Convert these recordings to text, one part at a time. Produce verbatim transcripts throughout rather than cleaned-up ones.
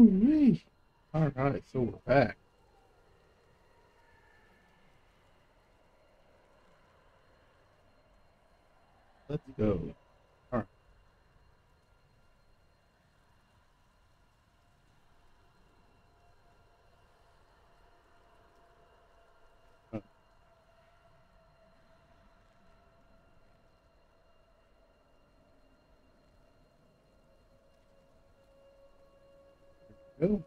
Ooh-wee. All right, so we're back. Let's go. All right. Uh, Go.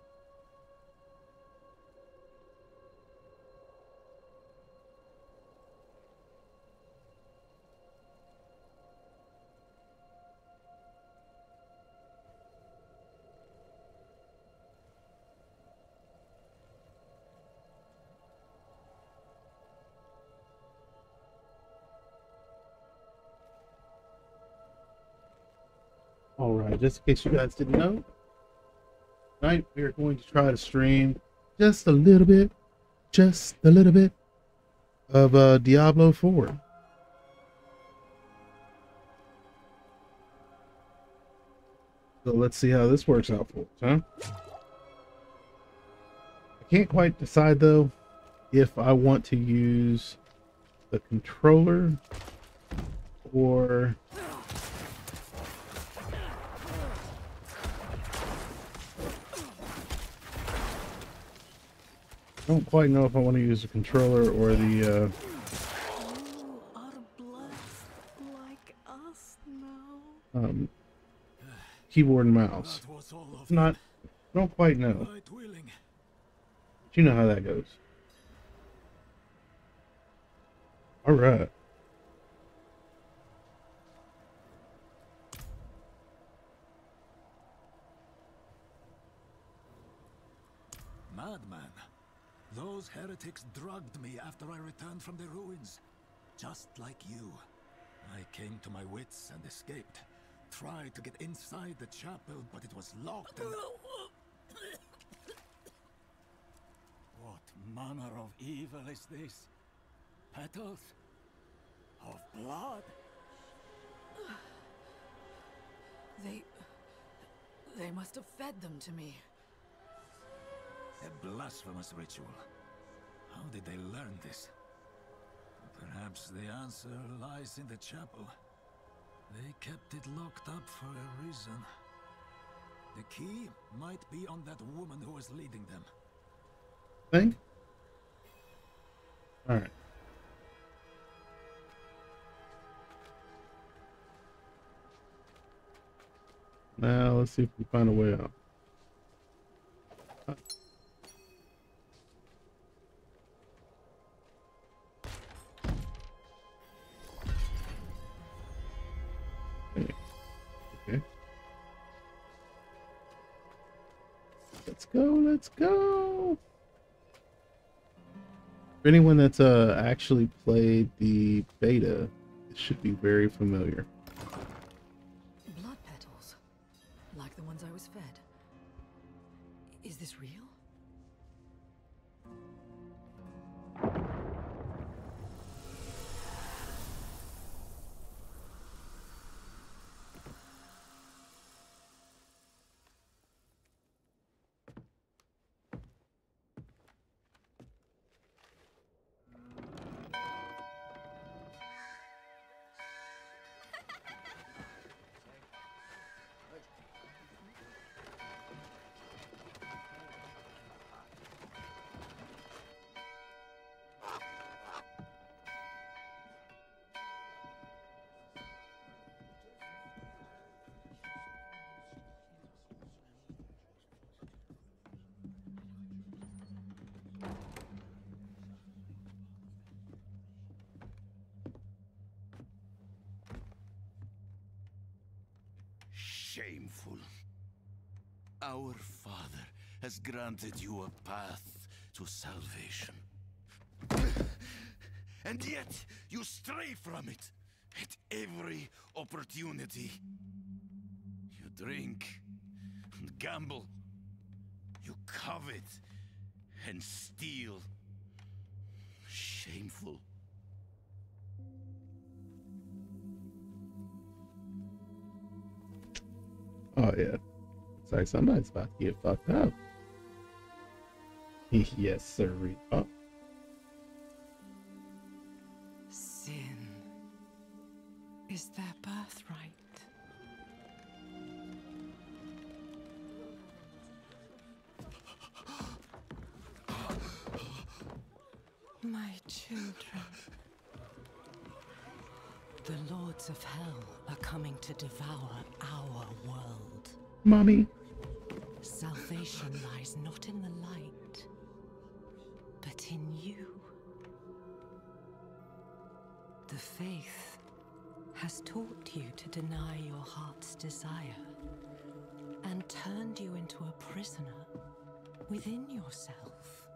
All right, just in case you guys didn't know, tonight we are going to try to stream just a little bit, just a little bit of uh, Diablo four. So let's see how this works out for us, huh? I can't quite decide though if I want to use the controller or I don't quite know if I want to use the controller or the uh, You are blessed like us now. um, keyboard and mouse. That was all of Not, I don't quite know. right willing. But you know how that goes. All right. Madman. Those heretics drugged me after I returned from the ruins. Just like you. I came to my wits and escaped. Tried to get inside the chapel, but it was locked and... What manner of evil is this? Petals? Of blood? They... They must have fed them to me. A blasphemous ritual. How did they learn this? Perhaps the answer lies in the chapel. They kept it locked up for a reason. The key might be on that woman who was leading them. Think? All right. Now let's see if we can find a way out. Okay. Okay. Let's go, let's go. For anyone that's uh actually played the beta, it should be very familiar. Blood petals. Like the ones I was fed. Is this real? Shameful. Our Father has granted you a path to salvation. And yet, you stray from it at every opportunity. You drink and gamble. You covet and steal. Shameful. Oh yeah. It's like somebody's about to get fucked up. Yes, sir. Oh. Sin is their birthright. My children. The lords of hell are coming to devour our world. Mommy. Salvation lies not in the light, but in you. The faith has taught you to deny your heart's desire and turned you into a prisoner within yourself.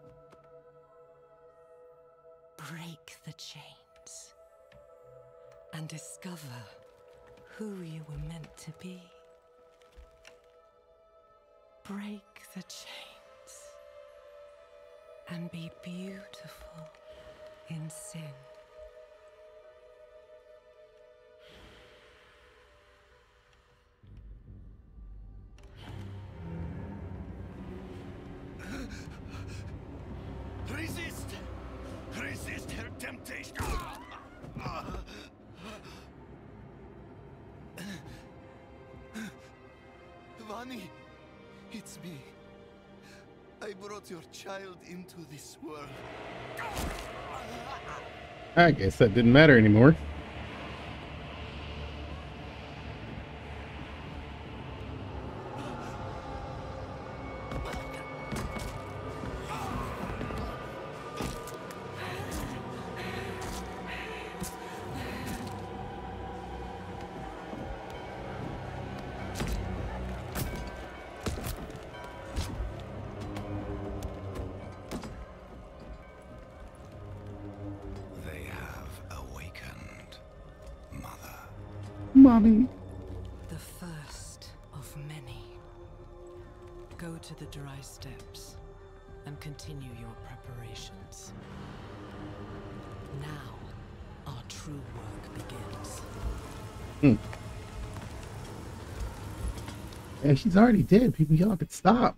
Break the chains and discover who you were meant to be. Break the chains and be beautiful in sin. Resist! Resist her temptation! Vani, it's me. I brought your child into this world. I guess that didn't matter anymore. Mommy. The first of many. Go to the dry steps and continue your preparations. Now, our true work begins. Hmm. And she's already dead. People, y'all could stop.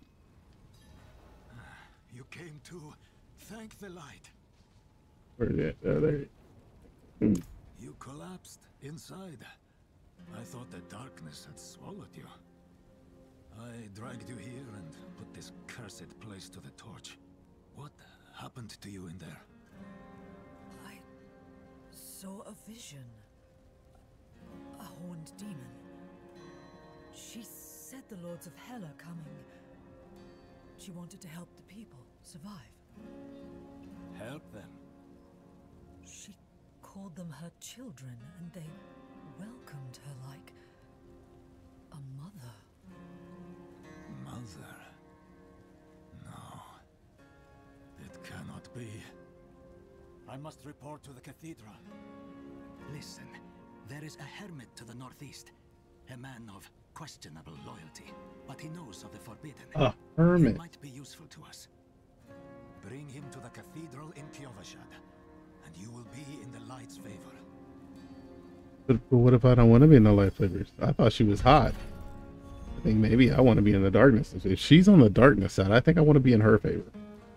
You came to thank the light. Where is it? Oh, there. Hmm. You collapsed inside. I thought the darkness had swallowed you. I dragged you here and put this cursed place to the torch. What happened to you in there? I saw a vision. A horned demon. She said the lords of hell are coming. She wanted to help the people survive. Help them? She called them her children, and they welcomed her like a mother. Mother? No. It cannot be. I must report to the cathedral. Listen, there is a hermit to the northeast. A man of questionable loyalty, but he knows of the forbidden. A hermit. He might be useful to us. Bring him to the cathedral in Kyovashad, and you will be in the light's favor. But, but what if I don't want to be in the light flavors? I thought she was hot. I think maybe I want to be in the darkness. If she's on the darkness side, I think I want to be in her favor.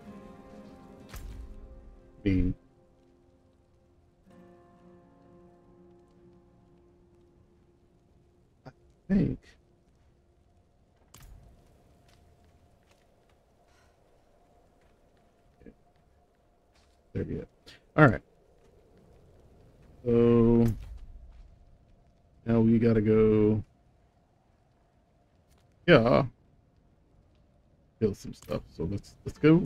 I mean, I think. There we go. All right. So now we gotta go. Yeah. Kill some stuff. So let's let's go.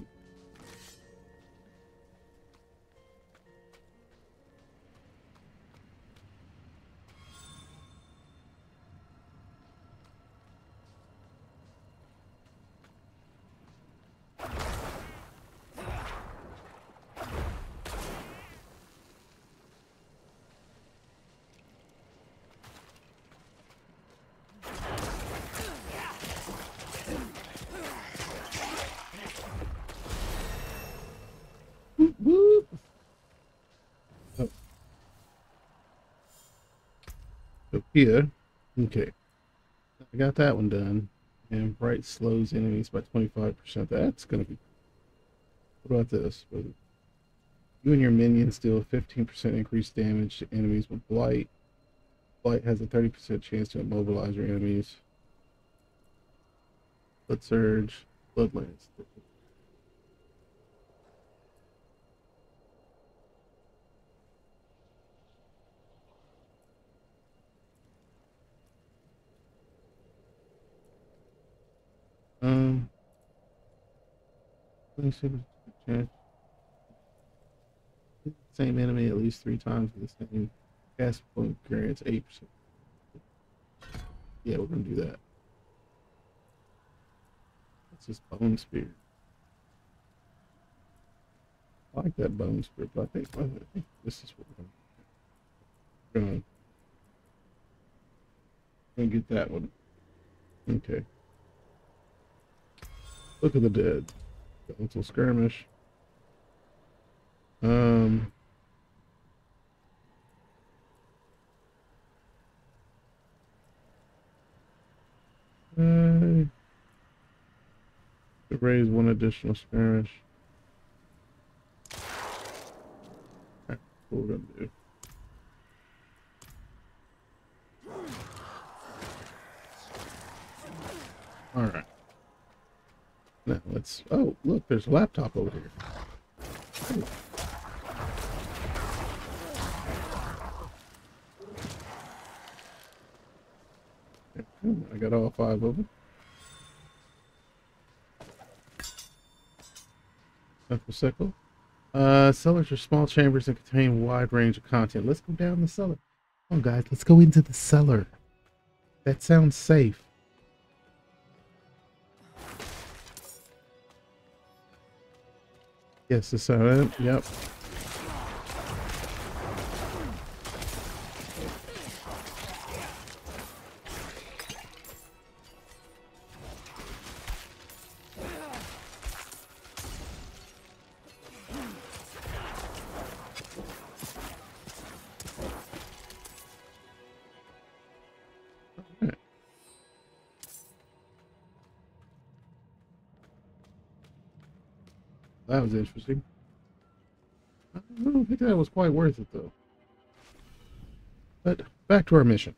Whoop, whoop. Oh. So here, okay, I got that one done. And bright slows enemies by twenty-five percent. That's gonna be. What about this? You and your minions deal fifteen percent increased damage to enemies with blight. Blight has a thirty percent chance to immobilize your enemies. Blood Surge, Bloodlands. Um, let me see the chance. Same enemy at least three times with the same cast point grants eight percent. Yeah, we're gonna do that. That's just bone spear. I like that bone spear, but I think, I think this is what we're gonna, gonna, gonna get that one. Okay. Look of the Dead. Council skirmish. Um. Uh, raise one additional skirmish. Alright, what we're gonna do. Alright. Now let's. Oh, look, there's a laptop over here. Oh. I got all five of them. Knuckle sickle. Uh, cellars are small chambers that contain a wide range of content. Let's go down the cellar. Come on, guys. Let's go into the cellar. That sounds safe. Yes, the cellar. Yep. That was interesting. I don't think that was quite worth it, though. But back to our mission.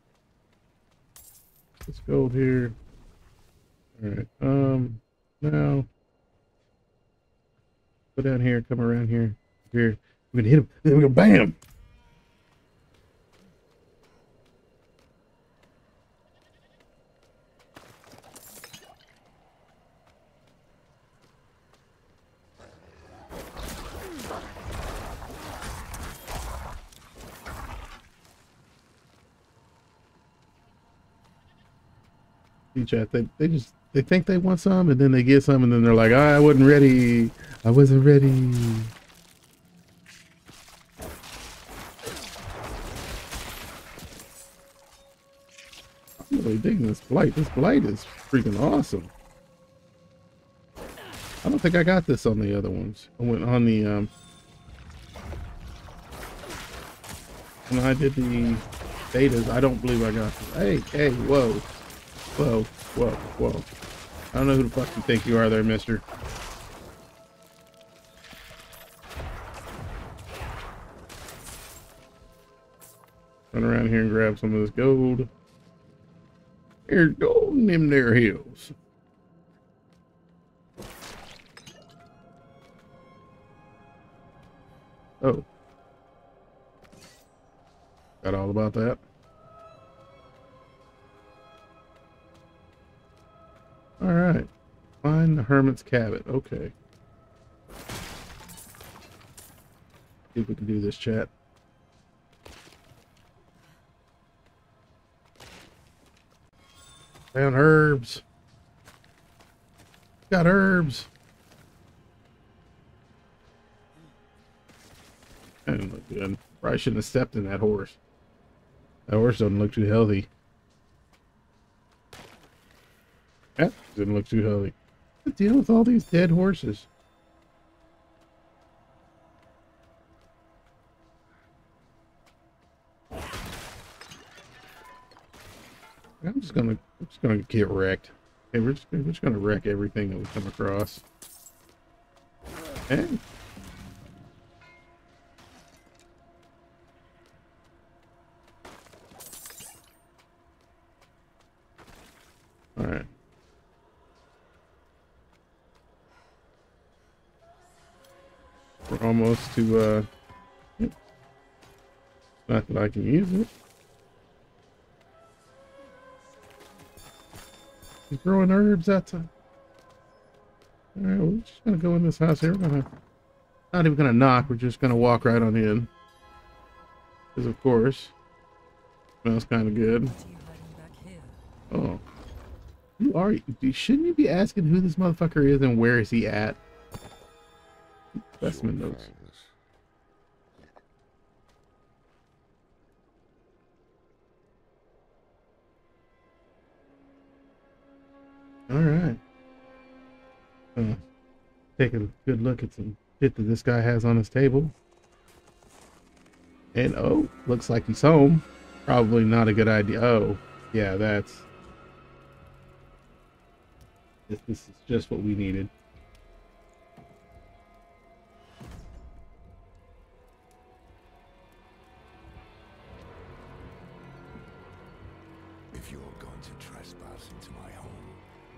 Let's go here. All right. Um. Now, go down here. Come around here. Here. We're gonna hit him. Then we go bam. Chat. They they just they think they want some, and then they get some, and then they're like, ah, I wasn't ready. I wasn't ready. I'm really digging this blight. This blight is freaking awesome. I don't think I got this on the other ones. I went on the um when I did the betas. I don't believe I got this. Hey, hey, whoa. Whoa, whoa, whoa. I don't know who the fuck you think you are there, mister. Run around here and grab some of this gold. Here's gold in them there hills. Oh. Got all about that. All right, find the hermit's cabin. Okay. See if we can do this, chat. Found herbs. Got herbs. That didn't look good. Probably shouldn't have stepped in that horse. That horse doesn't look too healthy. That didn't look too healthy. What's the deal with all these dead horses? I'm just gonna, I'm just gonna get wrecked. Okay, we're just, we're just gonna wreck everything that we come across. Hey. All right. We're almost to, uh, not that I can use it. He's growing herbs outside. All right, we're just gonna go in this house here. We're gonna, not even gonna knock. We're just gonna walk right on in. Because of course, smells kind of good. What are you hiding back here? Oh, who are you? Shouldn't you be asking who this motherfucker is and where is he at? Specimen notes. All right. Uh, take a good look at some shit that this guy has on his table. And oh, looks like he's home. Probably not a good idea. Oh, yeah, that's... This, this is just what we needed. If you're going to trespass into my home,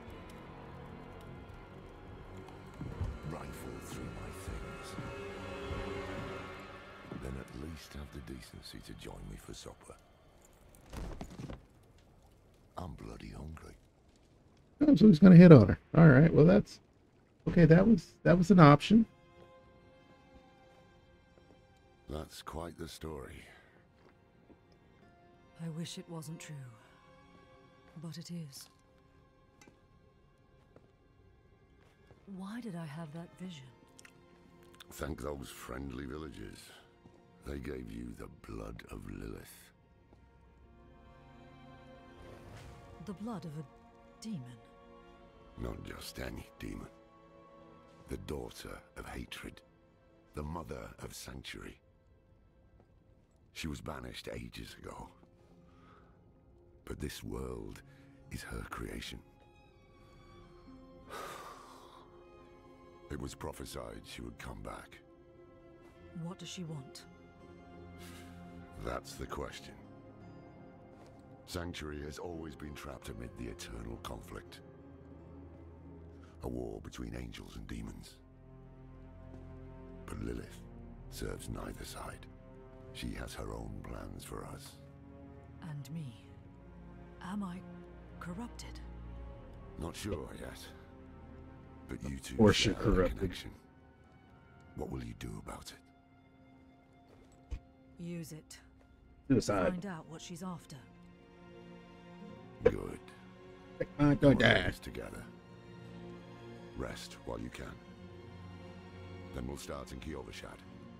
rifle through my things, then at least have the decency to join me for supper. I'm bloody hungry. Oh, so he's gonna hit on her. All right. Well, that's okay. That was that was an option. That's quite the story. I wish it wasn't true, but it is. Why did I have that vision? Thank those friendly villagers. They gave you the blood of Lilith. The blood of a demon. Not just any demon. The daughter of hatred. The mother of sanctuary. She was banished ages ago. But this world is her creation. It was prophesied she would come back. What does she want? That's the question. Sanctuary has always been trapped amid the eternal conflict. A war between angels and demons. But Lilith serves neither side. She has her own plans for us. And me. Am I corrupted? Not sure yet. But you two Or share she a corrupted. connection. What will you do about it? Use it. Suicide. Find out what she's after. Good. I'm gonna We're in die. this together. Rest while you can. Then we'll start in Kiovashad.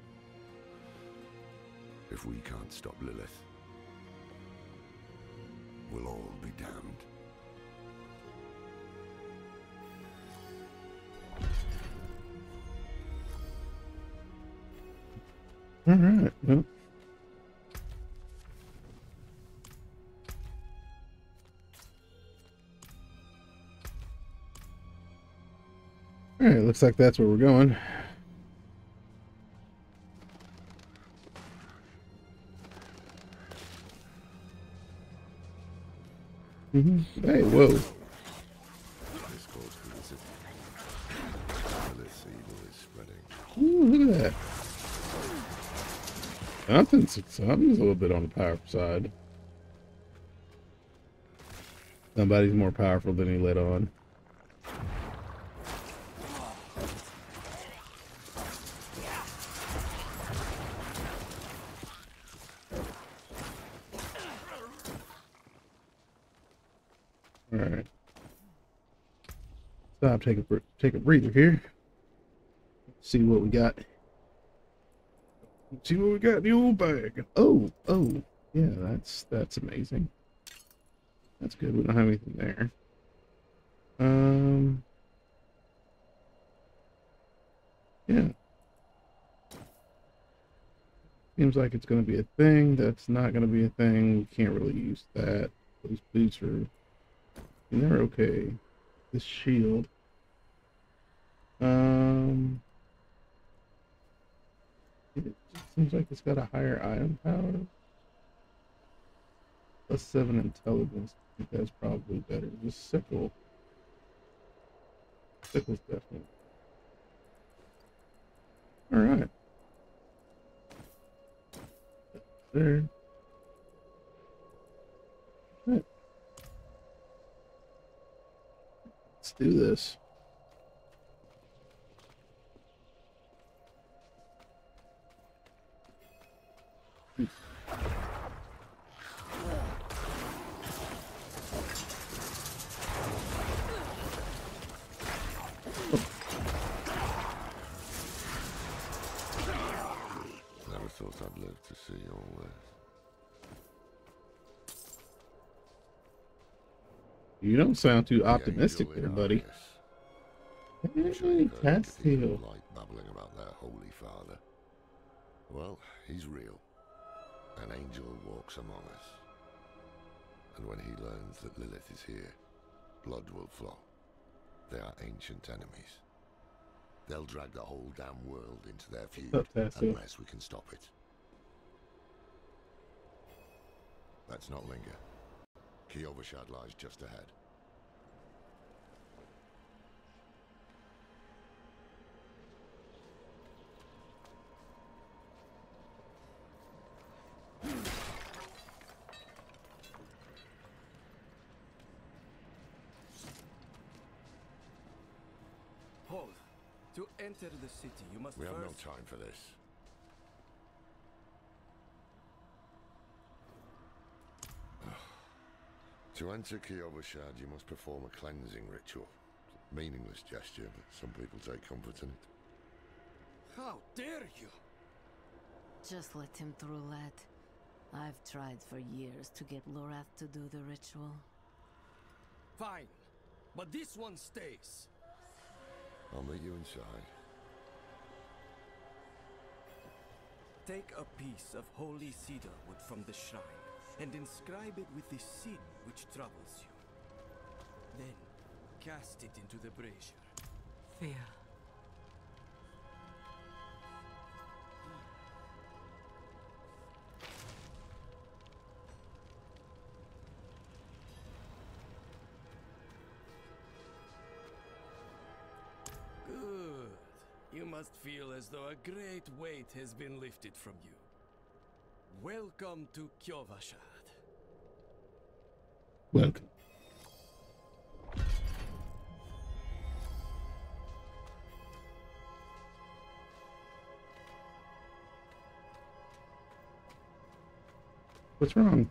If we can't stop Lilith, we'll all be damned. All right. Well. All right. Looks like that's where we're going. Mm-hmm. Hey, whoa. This goes through the city. Lilith's evil is spreading. Ooh, look at that. Something's, something's a little bit on the powerful side. Somebody's more powerful than he let on. All right. Stop. Take a br- take a breather here. See what we got. See what we got in the old bag. Oh, oh, yeah. That's that's amazing. That's good. We don't have anything there. Um. Yeah. Seems like it's going to be a thing. That's not going to be a thing. We can't really use that. Those boots are... And they're okay. this shield. Um, it just seems like it's got a higher item power. Plus seven intelligence. I think that's probably better. This sickle. Sickle's definitely. Alright. There. Right. Let's do this. Never thought I'd live to see all this. You don't sound too The optimistic angel in there, buddy. Argus. I'm sure Hey, you've heard the Castiel. cathedral light babbling about their holy father. Well, he's real. An angel walks among us. And when he learns that Lilith is here, blood will flow. They are ancient enemies. They'll drag the whole damn world into their feud What's up, Castiel? unless we can stop it. Let's not linger. Kiovashad lies just ahead. Hold. To enter the city, you must We have no first... time for this. To enter Kiovashad, you must perform a cleansing ritual. Meaningless gesture, but some people take comfort in it. How dare you? Just let him through, lad. I've tried for years to get Lorath to do the ritual. Fine. But this one stays. I'll meet you inside. Take a piece of holy cedar wood from the shrine and inscribe it with the sin which troubles you. Then cast it into the brazier. Fear. Good. You must feel as though a great weight has been lifted from you. Welcome to Kiovashad. Welcome. What's wrong?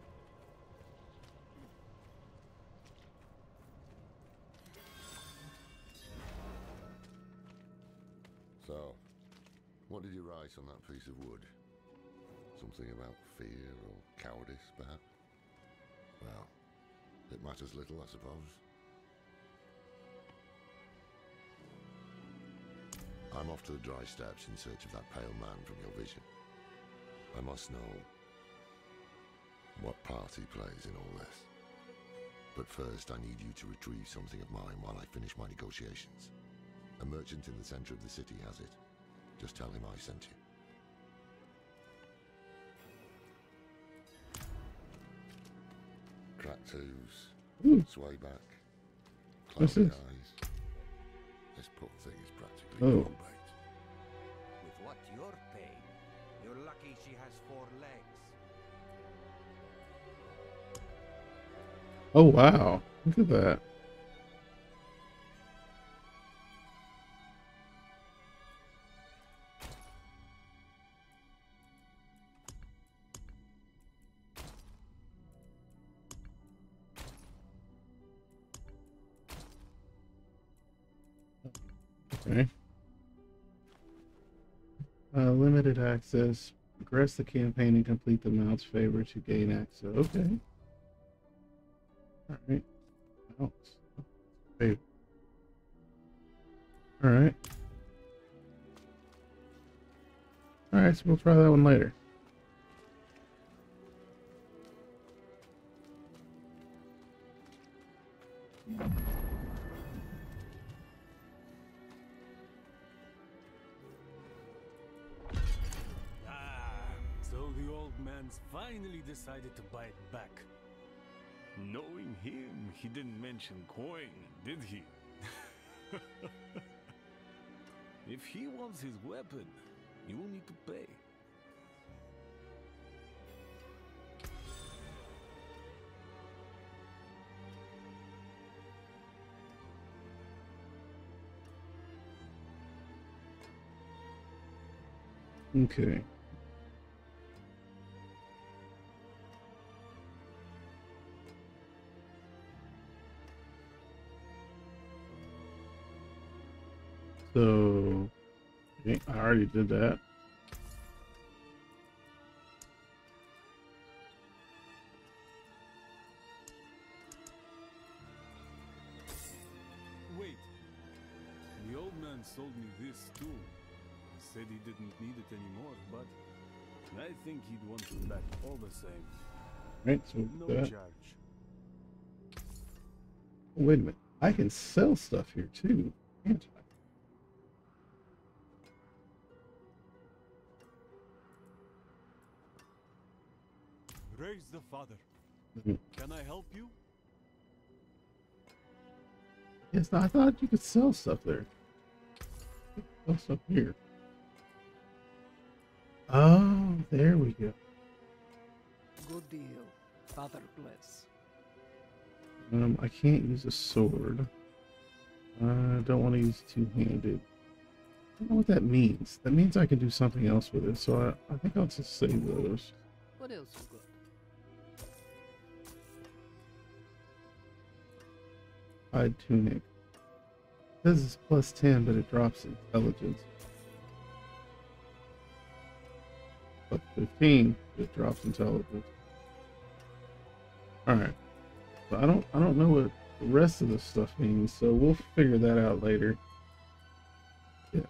So, what did you write on that piece of wood? Something about fear or cowardice, perhaps? Well, it matters little, I suppose. I'm off to the dry steps in search of that pale man from your vision. I must know what part he plays in all this. But first, I need you to retrieve something of mine while I finish my negotiations. A merchant in the center of the city has it. Just tell him I sent you. Cracked hooves, Ooh. sway back, What's cloudy this? eyes. This poor thing is practically Oh. oh. bait. With what you're paying, you're lucky she has four legs. Oh, wow. Look at that. Okay. Uh, limited access. Progress the campaign and complete the mount's favor to gain access. Okay. Alright. Mounts. Favor. Alright. Alright, so we'll try that one later. man's finally decided to bite back. Knowing him, he didn't mention coin, did he? If he wants his weapon, you will need to pay. Okay. So, okay, I already did that. Wait. The old man sold me this too. He said he didn't need it anymore, but I think he'd want it back all the same. Right, so No that. charge. Wait a minute. I can sell stuff here too, can't I? Raise the father. Mhm. Can I help you? Yes, I thought you could sell stuff there. Sell stuff here. Oh, there we go. Good deal. Father bless. Um, I can't use a sword. I don't want to use two-handed. I don't know what that means. That means I can do something else with it, so I, I think I'll just save those. What else you got? Hide tunic. It says it's plus ten, but it drops intelligence. Plus fifteen, it drops intelligence. Alright. So I don't I don't know what the rest of this stuff means, so we'll figure that out later. Yes.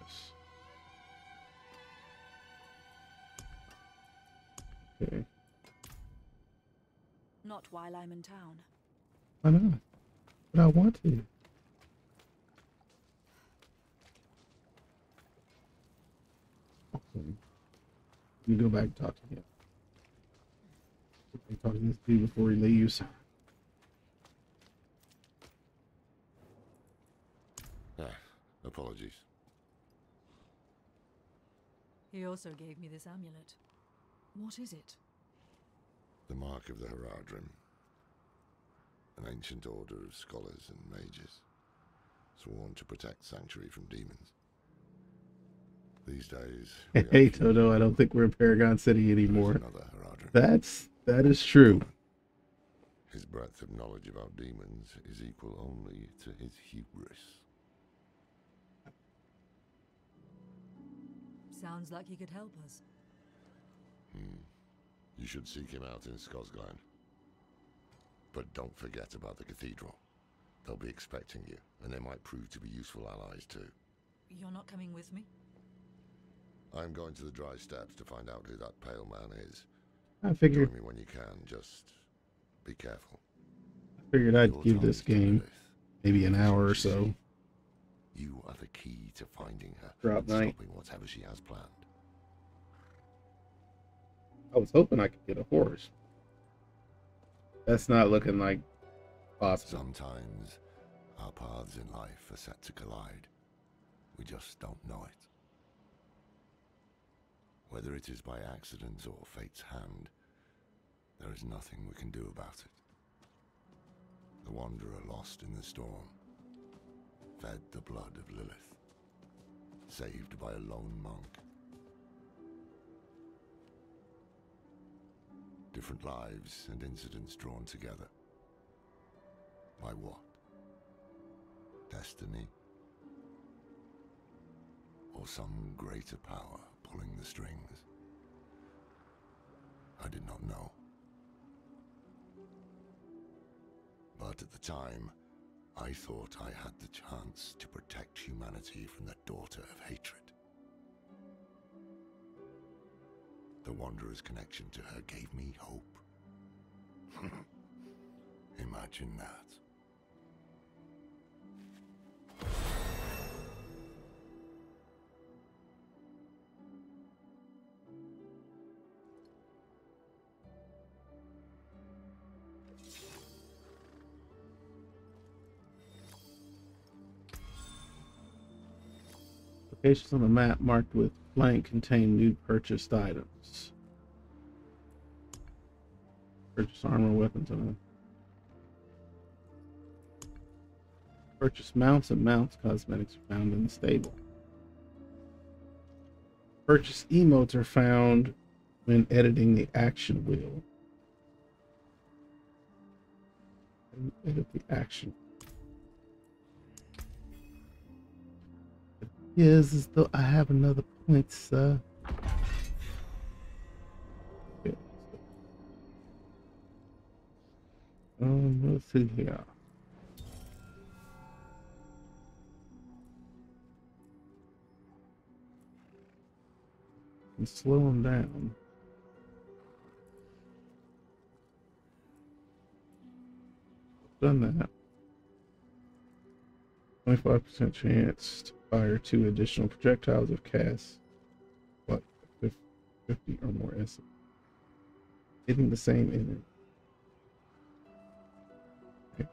Okay. Not while I'm in town. Why not? But I want to. Okay. You go back and talk to him. Talk to this dude before he leaves. Ah, apologies. He also gave me this amulet. What is it? The mark of the Heradrim. An ancient order of scholars and mages, sworn to protect Sanctuary from demons. These days, we have Hey few Toto, I don't think we're in Paragon City There is anymore. another Heradrim. That's that is true. His breadth of knowledge about demons is equal only to his hubris. Sounds like he could help us. Hmm. You should seek him out in Skosglen. But don't forget about the cathedral. They'll be expecting you, and they might prove to be useful allies too. You're not coming with me? I'm going to the Dry Steppes to find out who that pale man is. I figured Join me when you can, just be careful. I figured I'd Your give this ties to game Lilith. maybe an hour or so. You are the key to finding her Drop and night. stopping whatever she has planned. I was hoping I could get a horse. That's not looking like possible. Sometimes our paths in life are set to collide. We just don't know it. Whether it is by accident or fate's hand, there is nothing we can do about it. The wanderer lost in the storm, fed the blood of Lilith, saved by a lone monk. Different lives and incidents drawn together. By what? Destiny? Or some greater power pulling the strings? I did not know. But at the time, I thought I had the chance to protect humanity from the daughter of hatred. The Wanderer's connection to her gave me hope. Imagine that. Locations on the map marked with blank contain new purchased items. Purchase armor, weapons, and purchase mounts and mounts cosmetics are found in the stable. Purchase emotes are found when editing the action wheel. And edit the action. Yes, as though I have another point, sir. Okay. Um, let's see here. And slow them down. Done that. twenty-five percent chance to fire two additional projectiles if cast what fifty or more essence. Hitting the same enemy. Okay.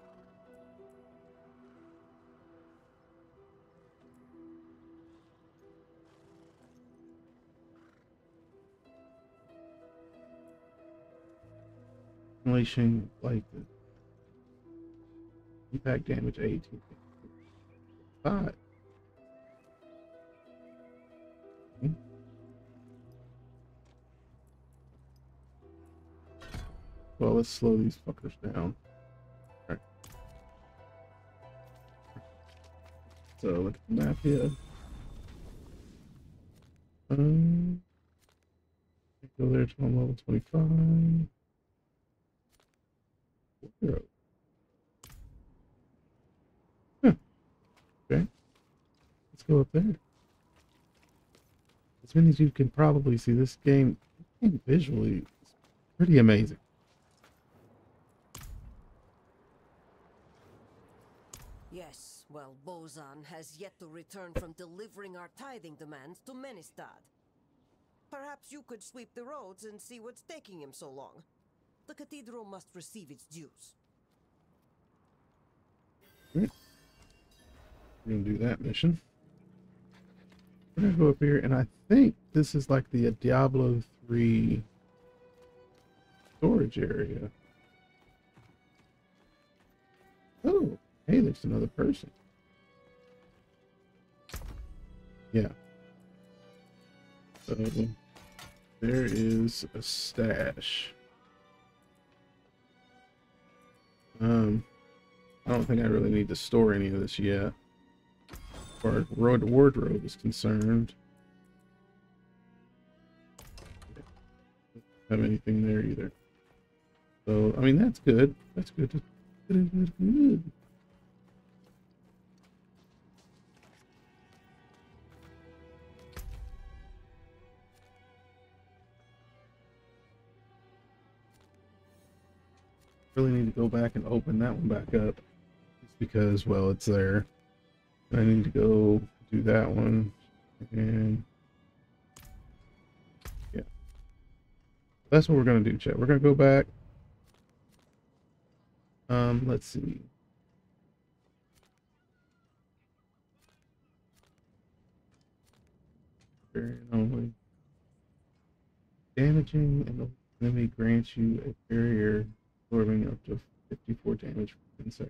Unleashing like the impact damage eighteen. Five. Okay. Well, let's slow these fuckers down. Alright. So look at the map here. Um, go there to level twenty-five. Zero. Huh. Okay. Let's go up there. As many as you can probably see, this game, game visually is pretty amazing. Yes, well, Bozan has yet to return from delivering our tithing demands to Menestad. Perhaps you could sweep the roads and see what's taking him so long. The cathedral must receive its dues. Right. We're gonna do that mission. We're gonna go up here, and I think this is like the Diablo three storage area. Oh, hey, there's another person. Yeah. So there is a stash. Um, I don't think I really need to store any of this yet. As far as road wardrobe is concerned. Don't have anything there either. So, I mean, that's good. That's good. Good, good, good. Really need to go back and open that one back up. Just because, well, it's there. I need to go do that one. And yeah. That's what we're going to do, chat. We're going to go back. Um, let's see. Variant only. Damaging and the enemy grants you a barrier absorbing up to fifty-four damage per insect.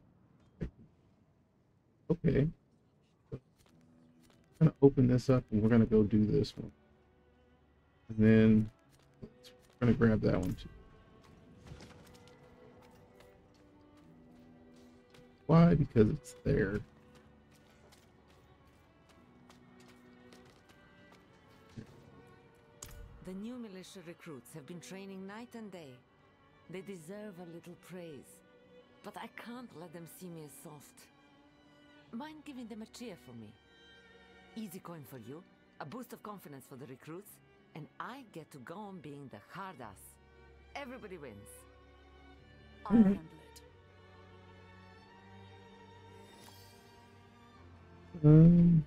Okay. So I'm gonna open this up and we're gonna go do this one. And then we're gonna grab that one too. Why? Because it's there. The new militia recruits have been training night and day. They deserve a little praise, but I can't let them see me as soft. Mind giving them a cheer for me? Easy coin for you, a boost of confidence for the recruits, and I get to go on being the hard ass. Everybody wins. I'll handle it. Um.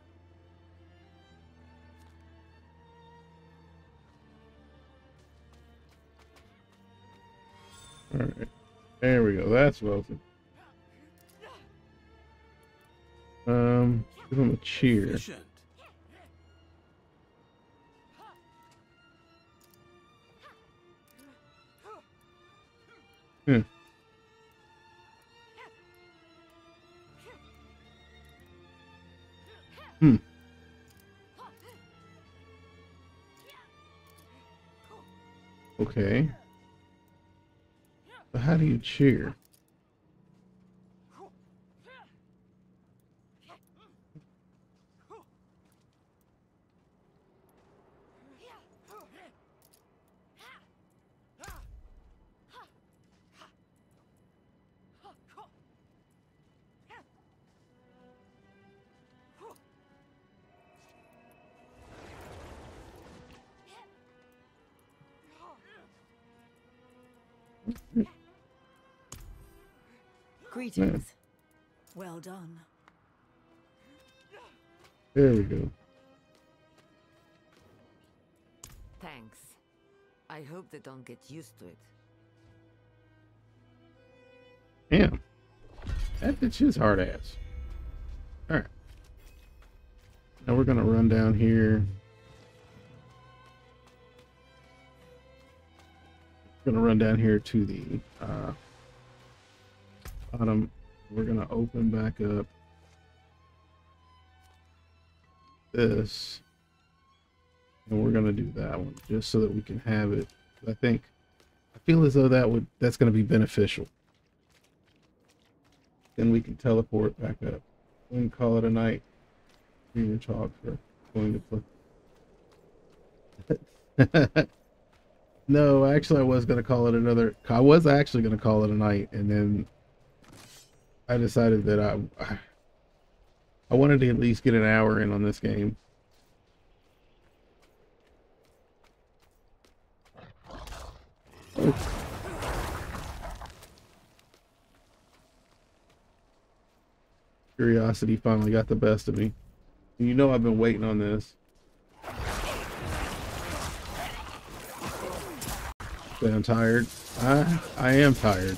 All right, there we go. That's wealthy. Um, give him a cheer. Efficient. Hmm. Hmm. Okay. But how do you cheer? Greetings. Well done. There we go. Thanks. I hope they don't get used to it. Damn. That bitch is hard ass. Alright. Now we're gonna run down here. Gonna run down here to the uh, bottom. We're gonna open back up this, and we're gonna do that one just so that we can have it. I think I feel as though that would that's gonna be beneficial. Then we can teleport back up. We can call it a night. We can talk for going to play. No, actually, I was gonna call it another. I was actually gonna call it a night, and then I decided that I, I wanted to at least get an hour in on this game. Oh. Curiosity finally got the best of me. And you know I've been waiting on this. Say I'm tired. I I am tired.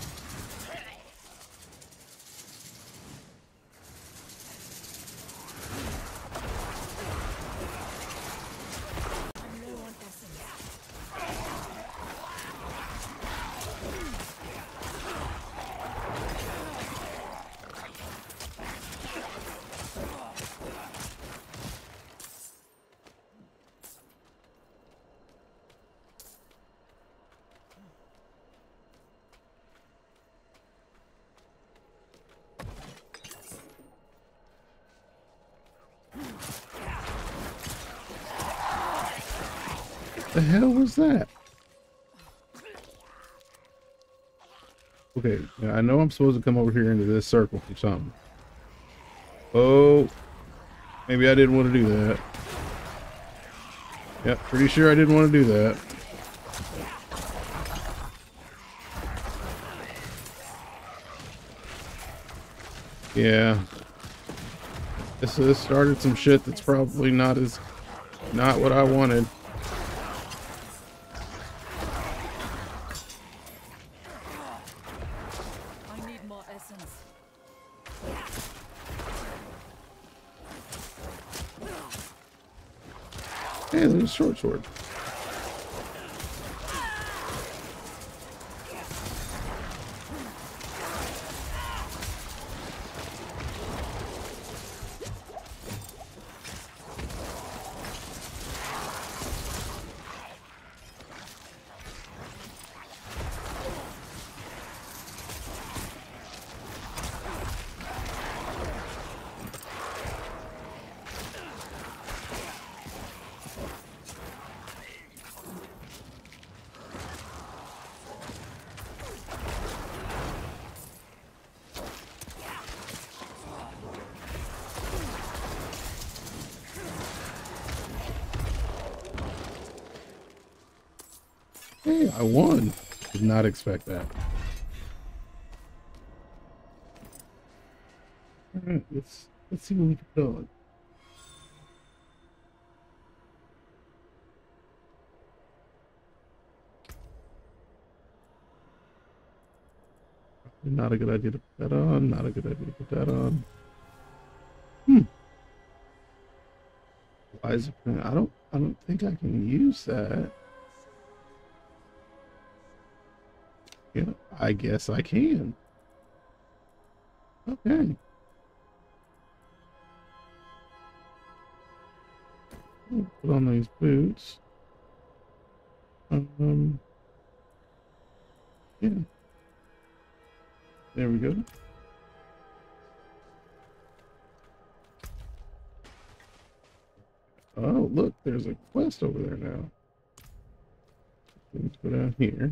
The hell was that? Okay, now I know I'm supposed to come over here into this circle or something. Oh, maybe I didn't want to do that. Yep, pretty sure I didn't want to do that. Yeah. This, this started some shit that's probably not as, not what I wanted. Hey, there's a short sword. Hey, I won. Did not expect that. Alright, let's let's see what we can do. Not a good idea to put that on, not a good idea to put that on. Hmm. Why is it, I don't I don't think I can use that. Yeah, I guess I can. Okay. Put on these boots. Um, yeah. There we go. Oh, look, there's a quest over there now. Let's go down here.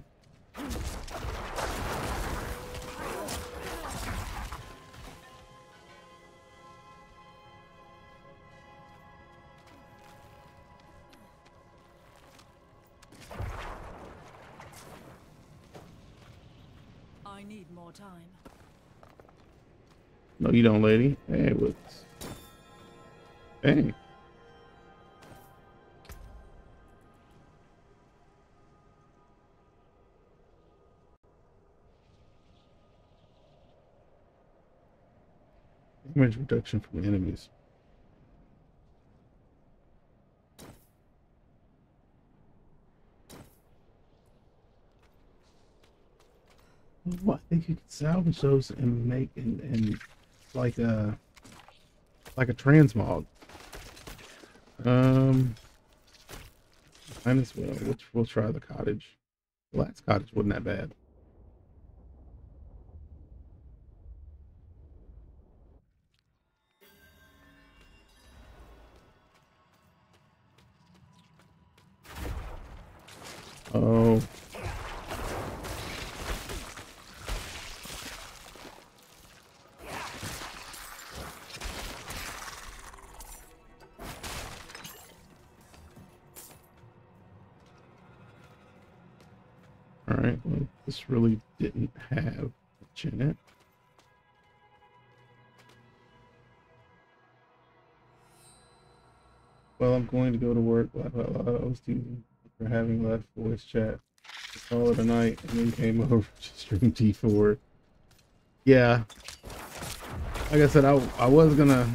I need more time. No, you don't, lady. Hey, what's... Hey. Damage reduction from enemies. Well, I think you can salvage those and make and, and like a like a transmog. Um, might as well. We'll, we'll try the cottage. The last cottage wasn't that bad. Oh. All right, well, this really didn't have much in it. Well, I'm going to go to work. Blah, blah, blah. I was using for having left voice chat. Call it a night, and then came over to stream T four. Yeah, like I said, I I was gonna,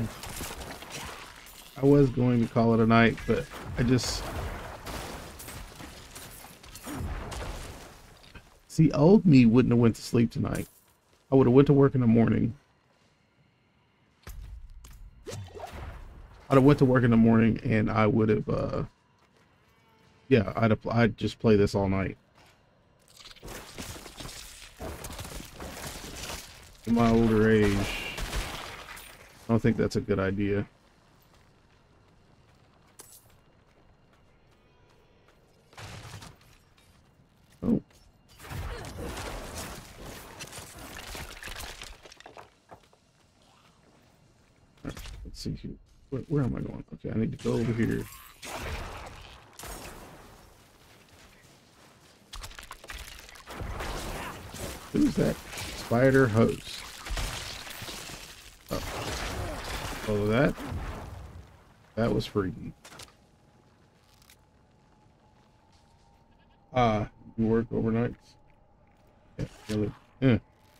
I was going to call it a night, but I just see old me wouldn't have went to sleep tonight. I would have went to work in the morning. I'd have went to work in the morning, and I would have, uh, yeah, I'd have, I'd just play this all night. In my older age, I don't think that's a good idea. Oh. Right, let's see here. Where, where am I going? Okay, I need to go over here. Who's that? Spider host. Oh. Follow that. That was freaky. Ah, you work overnights? Yeah, really. Yeah.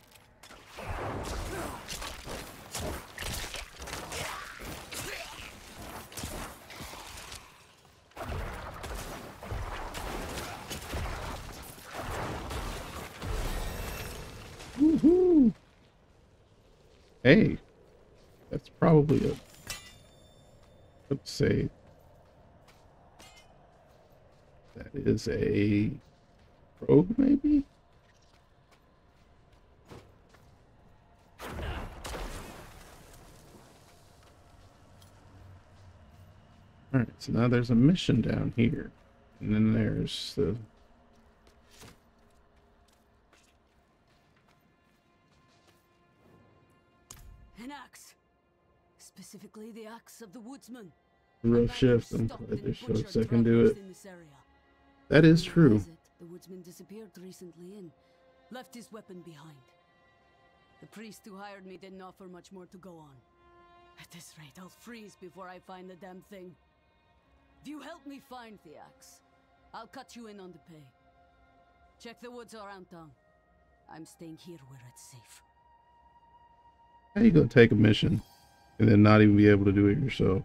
Woohoo! Hey, that's probably a, let's say, that is a rogue, maybe? Alright, so now there's a mission down here. And then there's the... An axe. Specifically the axe of the woodsman. rough shift. I'm glad there's folks that can do it. That is true. The woodsman disappeared recently and left his weapon behind. The priest who hired me didn't offer much more to go on. At this rate, I'll freeze before I find the damn thing. If you help me find the axe, I'll cut you in on the pay. Check the woods around town. I'm staying here where it's safe. How you gonna take a mission and then not even be able to do it yourself?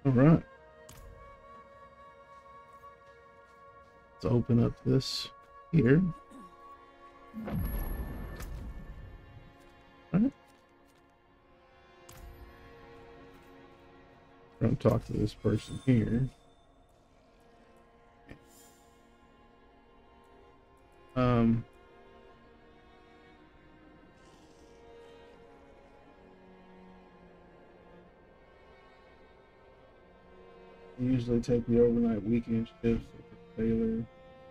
All right. Let's open up this here. All right. I'm going to talk to this person here. Um, I usually take the overnight weekend shifts at the Taylor.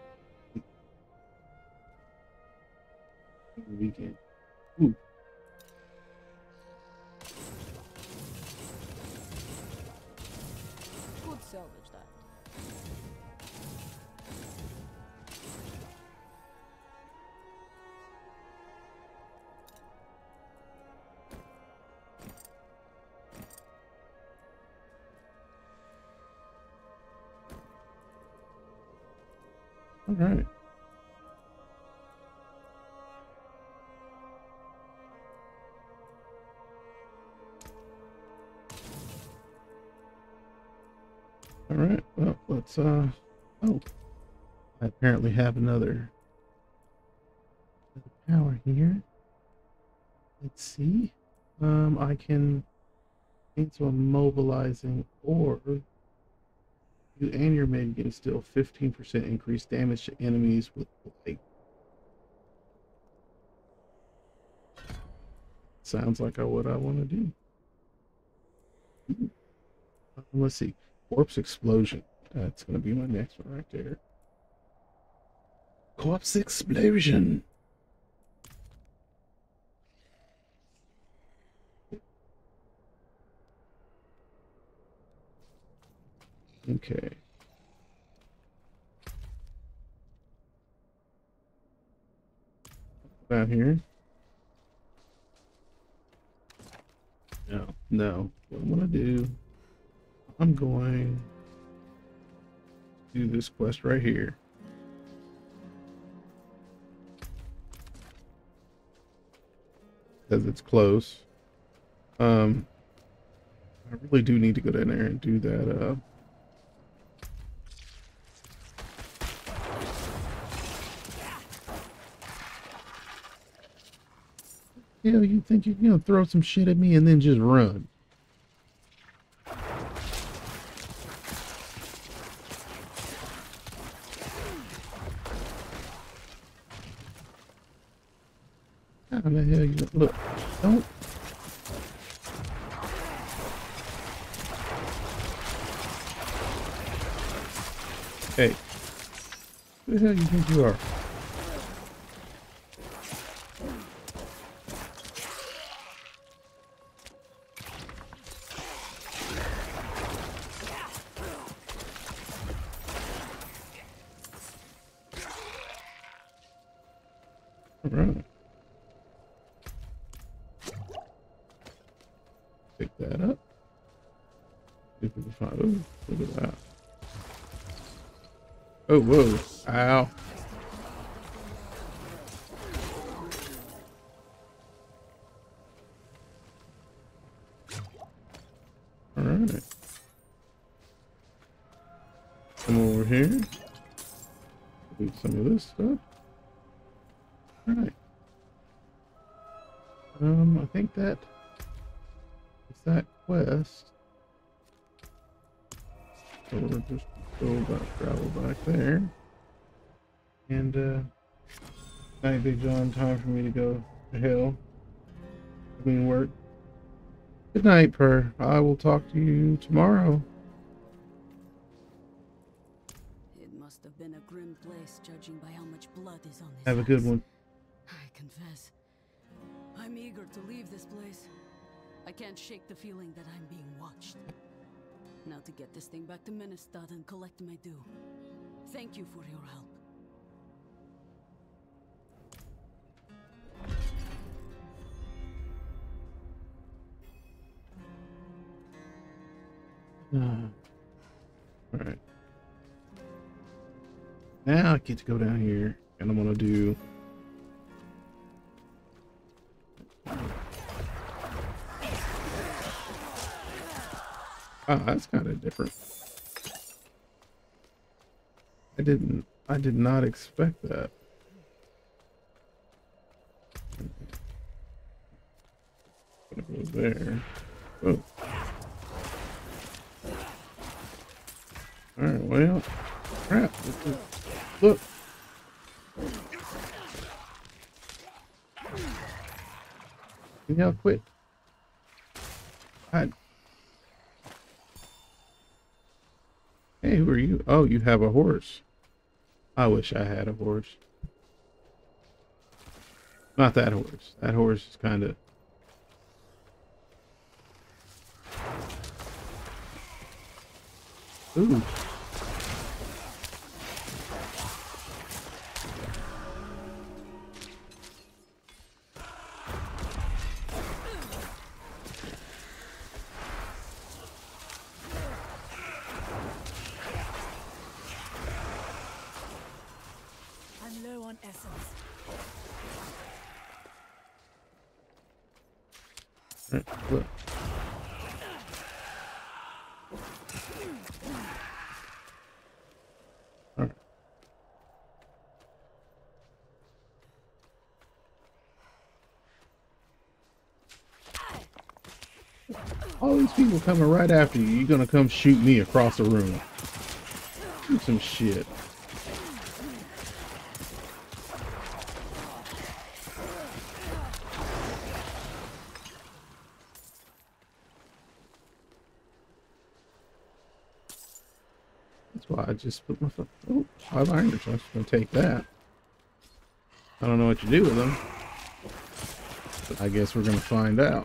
Weekend. Ooh. Good salvage that. All right. All right. Well, let's. Uh. Oh, I apparently have another, another power here. Let's see. Um, I can cancel a mobilizing, or you and your men can still fifteen percent increased damage to enemies with blight. Sounds like I, what I want to do. Um, let's see. Corpse explosion. That's going to be my next one right there. Corpse explosion. Okay. Down here. No, no. What I'm gonna do, I'm going to do this quest right here. Because it's close. Um, I really do need to go down there and do that. Uh, you know, you think you're gonna throw some shit at me and then just run. How the hell you look? Don't. Hey, who the hell you think you are? All right. Pick that up. If we can find. Oh, look at that. Oh, whoa. Ow. All right. Come over here. Do some of this stuff. All right. Um, I think that is that quest. So we'll just go back, travel back there. And, uh, night, Big John, time for me to go to hell. I mean, work. Good night, Per. I will talk to you tomorrow. It must have been a grim place, judging by how much blood is on this Have a good house. one. I confess, I'm eager to leave this place. I can't shake the feeling that I'm being watched. Now to get this thing back to Ministad and collect my due. Thank you for your help. Uh, all right. Now I get to go down here, and I'm gonna do. Oh, that's kind of different. I didn't, I did not expect that. Gonna go there. Oh. Alright, well, crap. Look. Can y'all quit? I... Hey, who are you? Oh, you have a horse. I wish I had a horse. Not that horse. That horse is kind of... Ooh. I'm low on essence. Right, look. All right. All these people coming right after you. You're gonna come shoot me across the room. Do some shit. That's why I just put my phone. Oh, five iron. So I'm just gonna take that. I don't know what you do with them, but I guess we're gonna find out.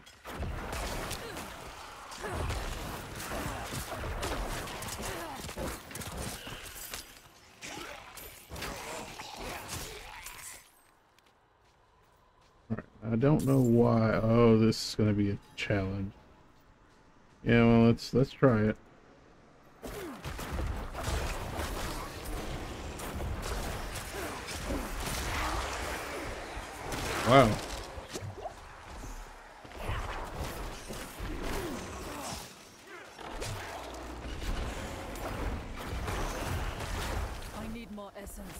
I don't know why. Oh, this is going to be a challenge. Yeah, well, let's let's try it. Wow. I need more essence.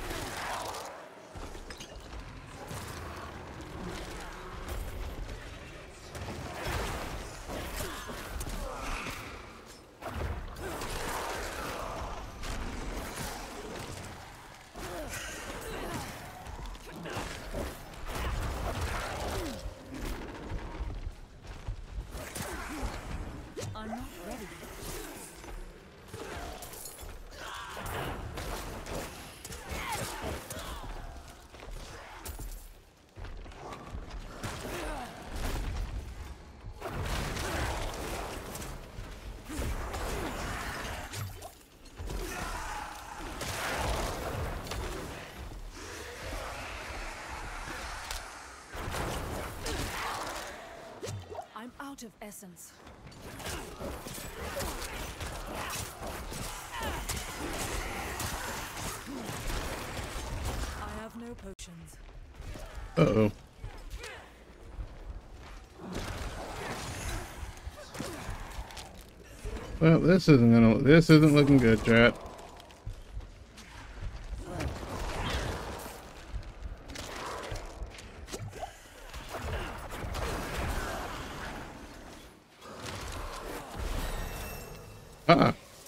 I'm not ready. I'm out of essence. I have no potions. Uh-oh. Well, this isn't gonna. This isn't looking good, chat. Uh-uh.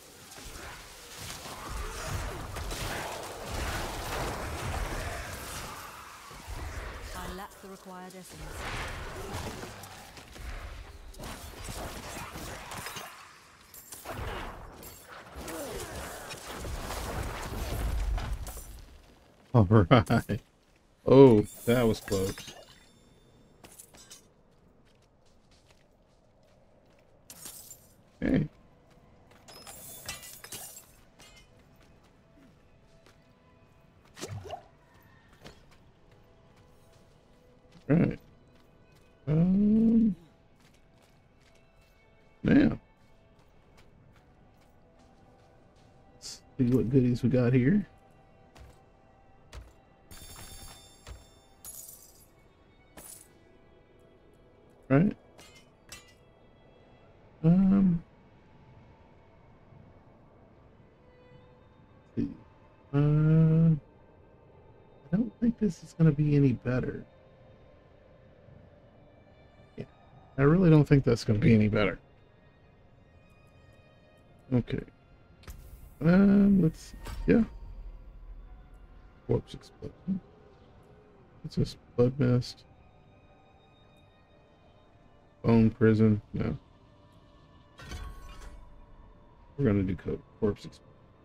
I lack the required essence. All right. Oh, that was close. Okay. Right. Um. Now. Let's see what goodies we got here. Right. Um. think this is going to be any better. Yeah, I really don't think that's going to be any better. Okay. Um, let's, yeah. Corpse explosion. What's this? Blood mist. Bone prison. No. We're going to do code. Corpse explosion.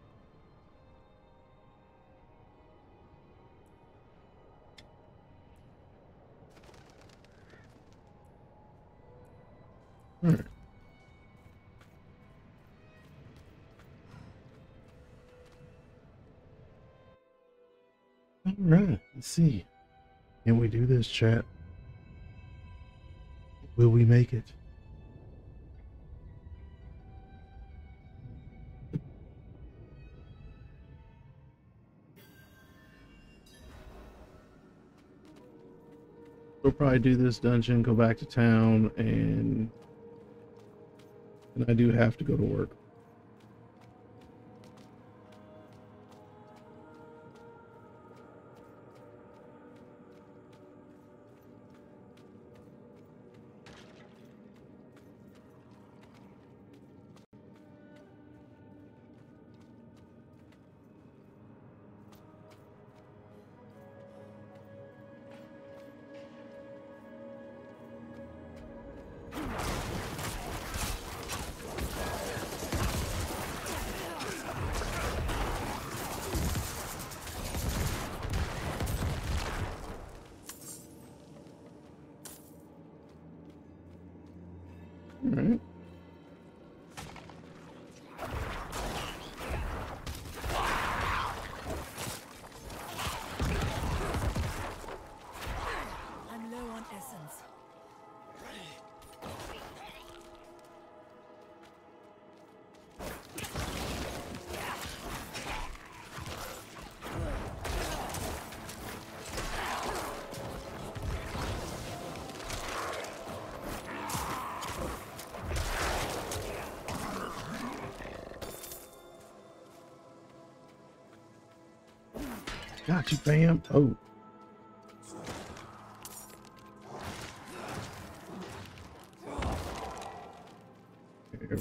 All right. All right. Let's see. Can we do this, chat? Will we make it? We'll probably do this dungeon, go back to town, and and I do have to go to work. All right. I'm low on essence. Got you, fam. Oh. There.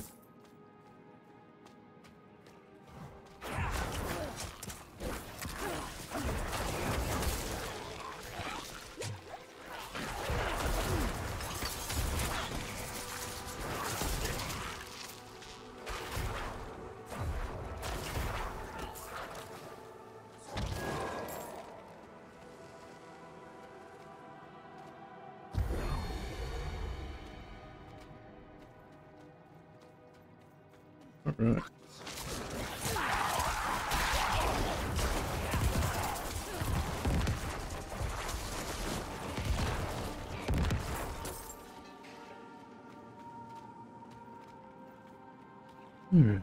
All right. All right.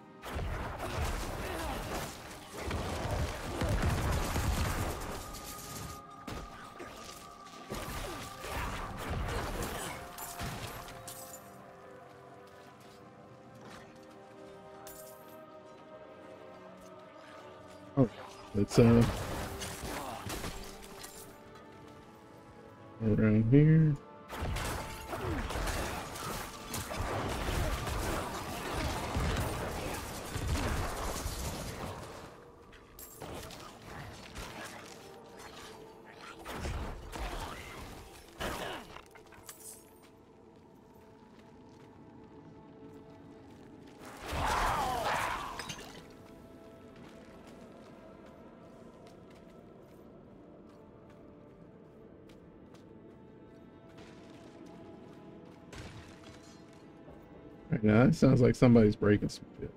Oh, let's uh around here. Right now, it sounds like somebody's breaking some shit.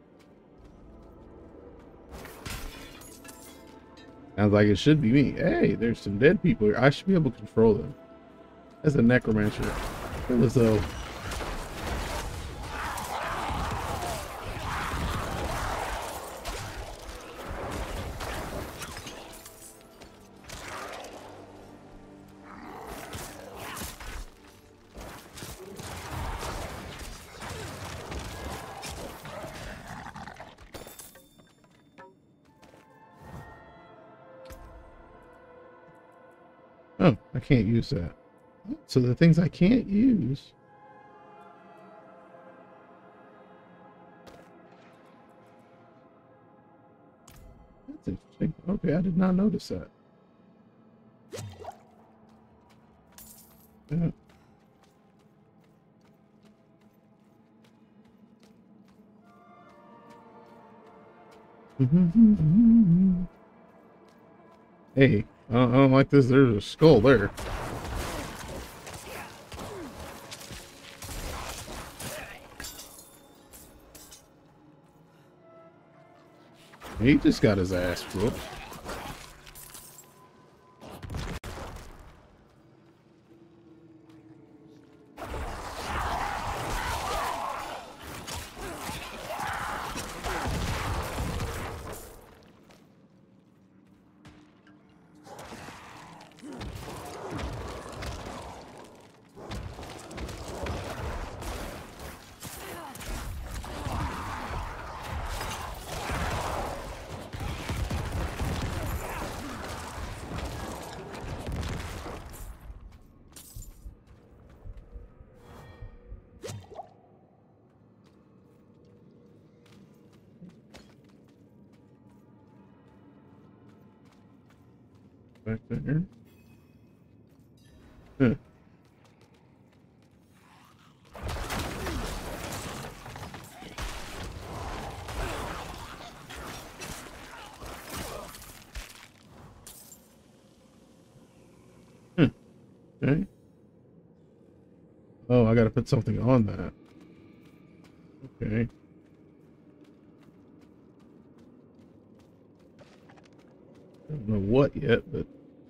Sounds like it should be me. Hey, there's some dead people here. I should be able to control them. As a necromancer, I feel as though Oh, I can't use that. So the things I can't use. That's interesting. Okay, I did not notice that. Yeah. Hey, I don't, I don't like this. There's a skull there. He just got his ass whooped. Back there. Huh. Hmm. Okay. Oh, I gotta put something on that. Okay. I don't know what yet, but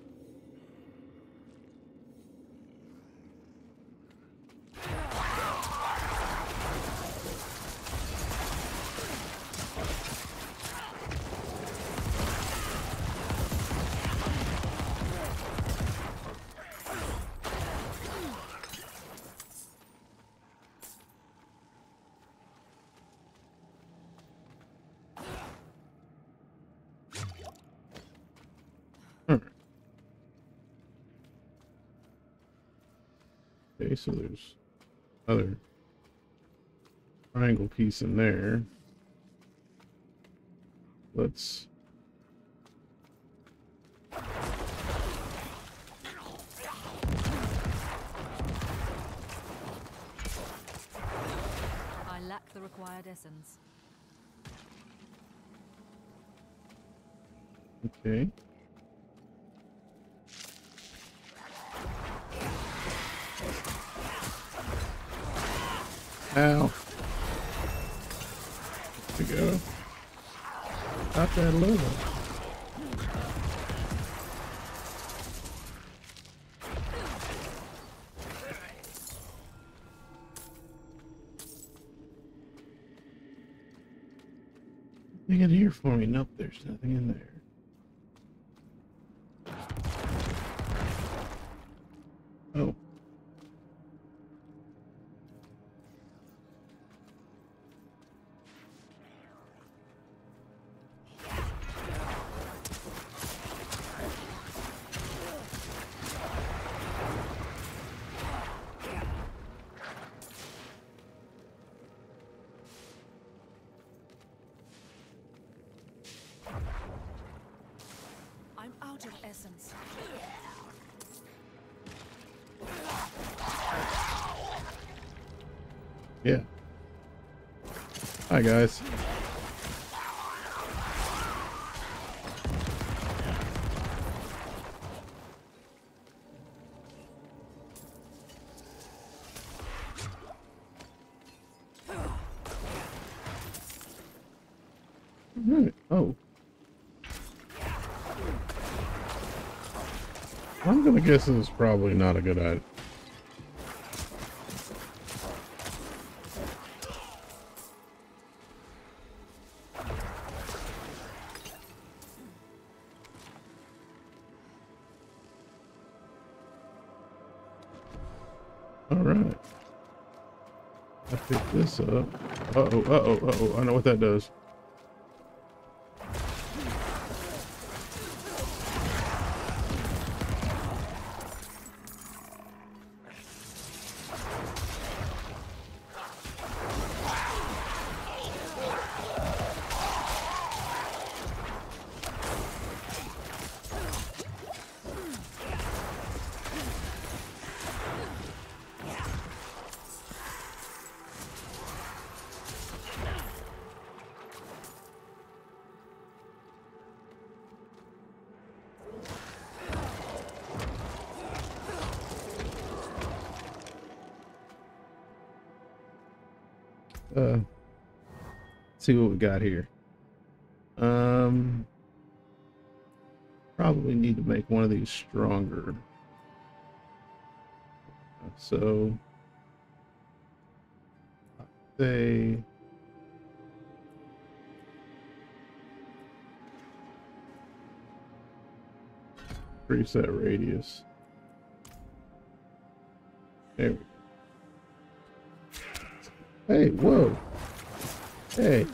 okay, so there's another triangle piece in there. Let's I lack the required essence. okay. Ow. There we go. Got that level. Nothing in here for me. Nope, there's nothing in there. Oh. I'm out of essence. Yeah. Hi, guys. Right. Oh. I'm gonna guess this is probably not a good idea. All right. I pick this up. Uh-oh, uh-oh, uh-oh. I know what that does. uh see what we got here. Um, probably need to make one of these stronger. So they increase that radius. There we go. Hey, whoa. Hey.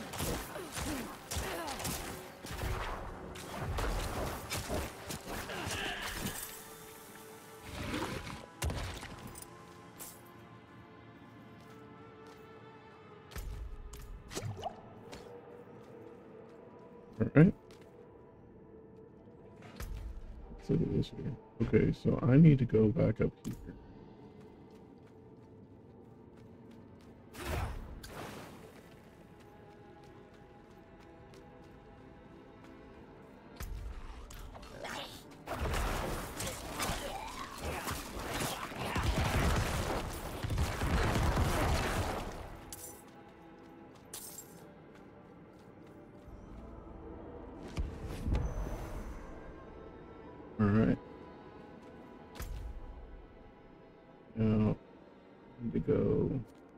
All right. Let's look at this here. Okay, so I need to go back up here. All right. Now, I need to go.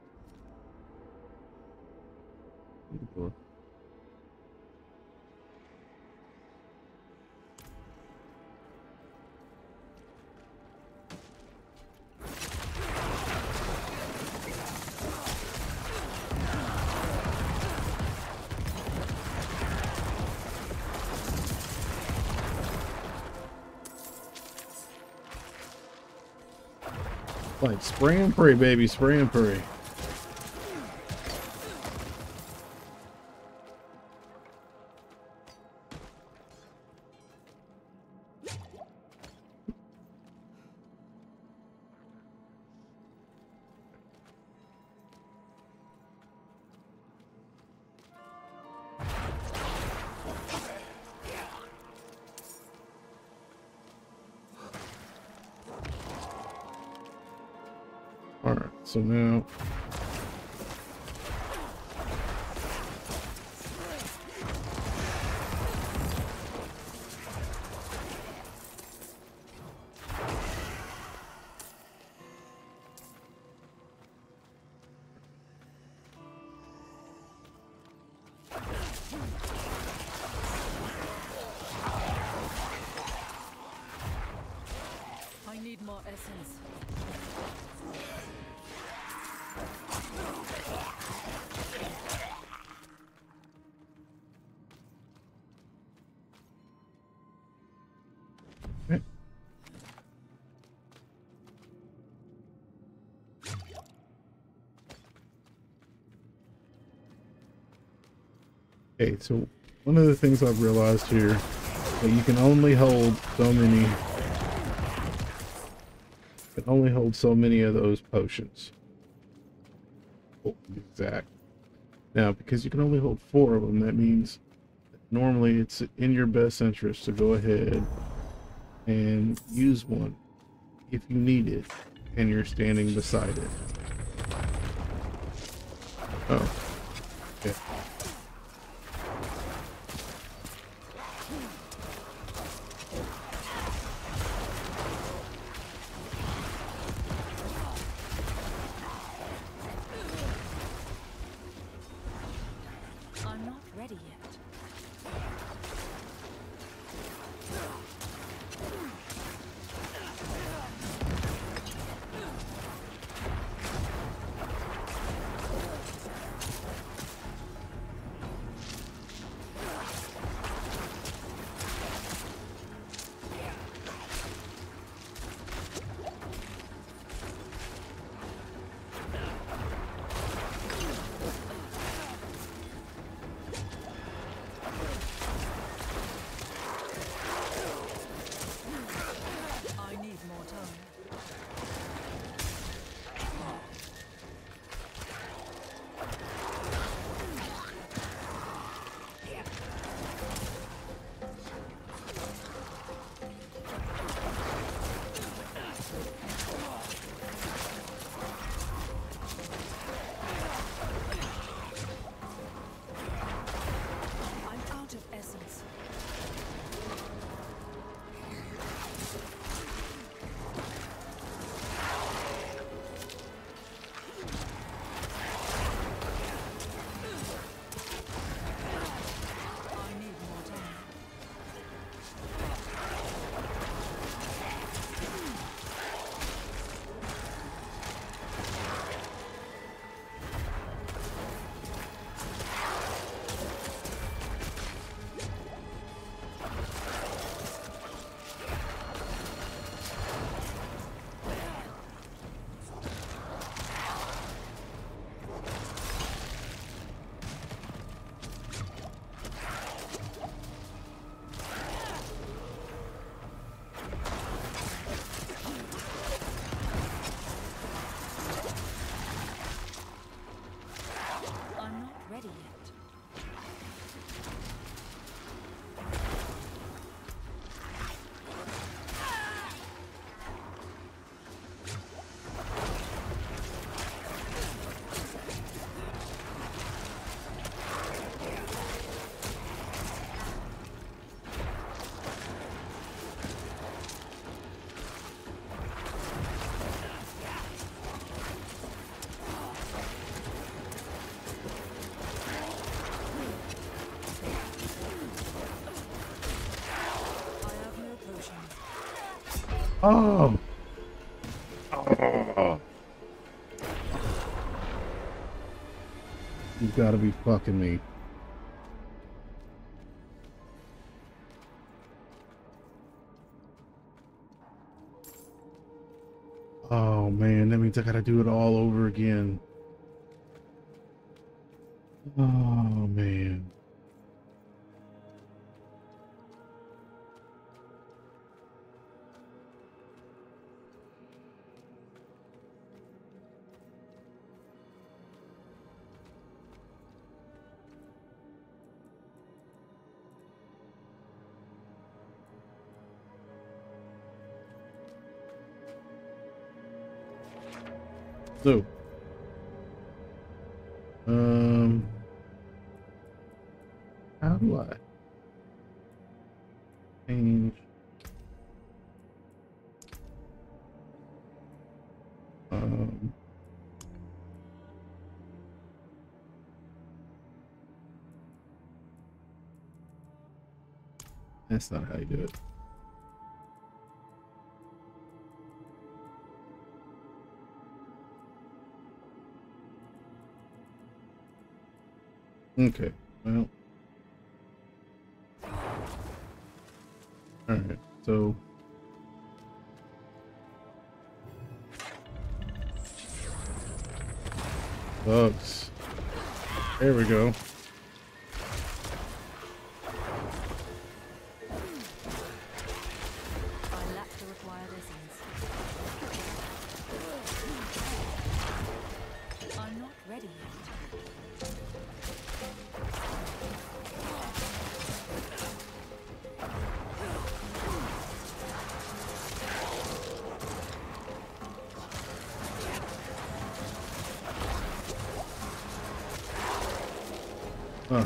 Need to go. Like spray and pray, baby, spray and pray. All right, so now I need more essence. okay, so one of the things I've realized here that you can only hold so many you can only hold so many of those potions. Oh, exact. Now, because you can only hold four of them, that means that normally it's in your best interest to go ahead and use one if you need it and you're standing beside it. Oh, okay. I'm not ready yet. Oh. Oh. You gotta be fucking me. Oh man, that means I gotta do it all over again. Oh man. So, um, how do I change? Um, that's not how you do it. Okay, well, all right, so bugs. There we go. I lack the required essence. I'm not ready yet. Huh.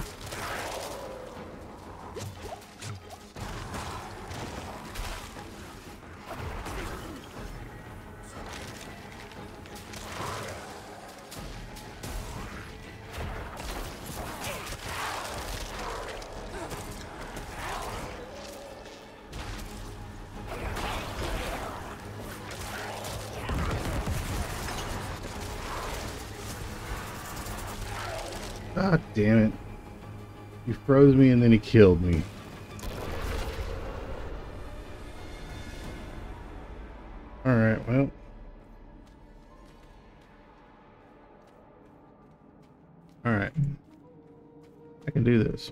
God damn it. He froze me and then he killed me. Alright, well. Alright. I can do this.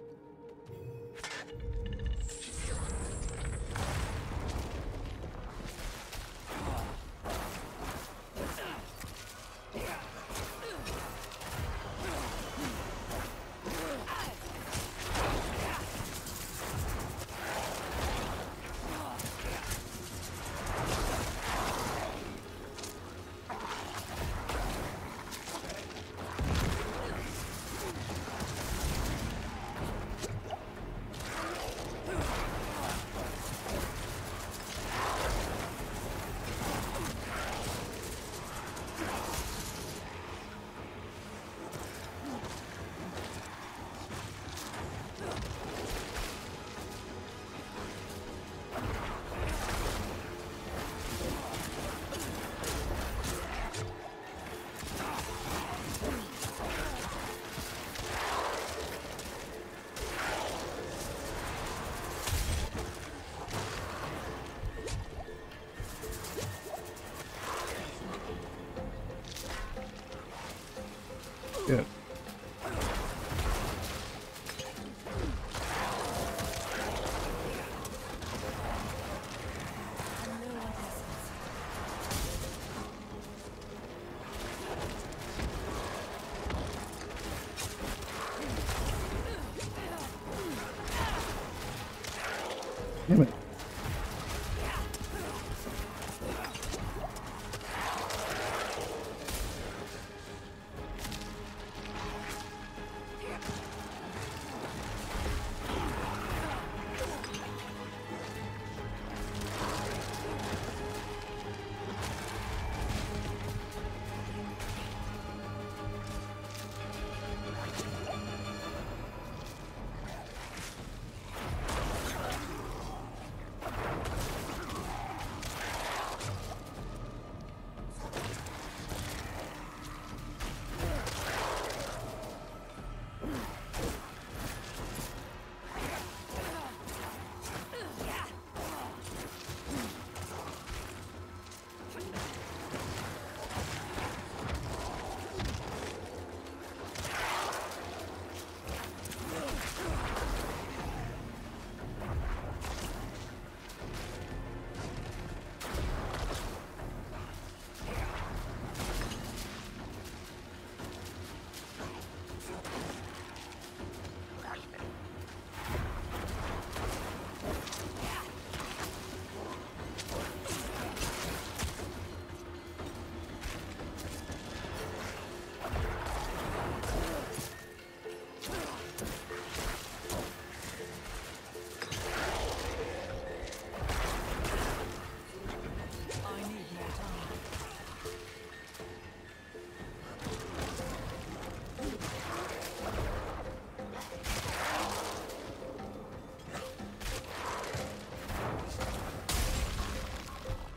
Yeah. Damn it.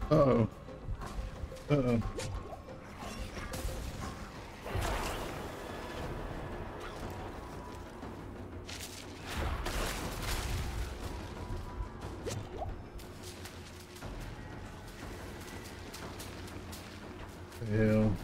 Uh-oh. Uh-oh. Hell.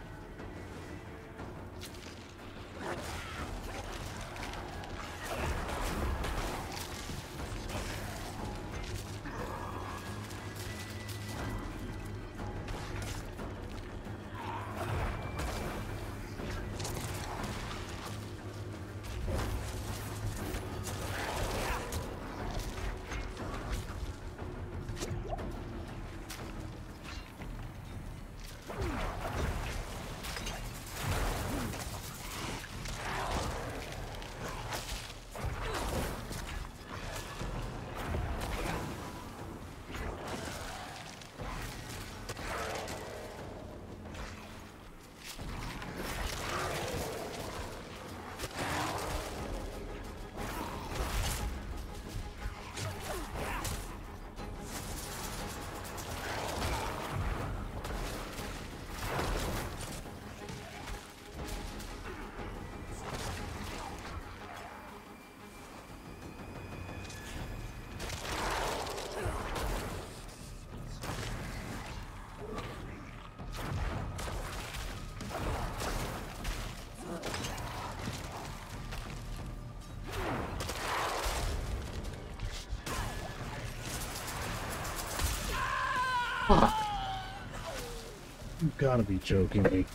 Fuck. You gotta be joking me.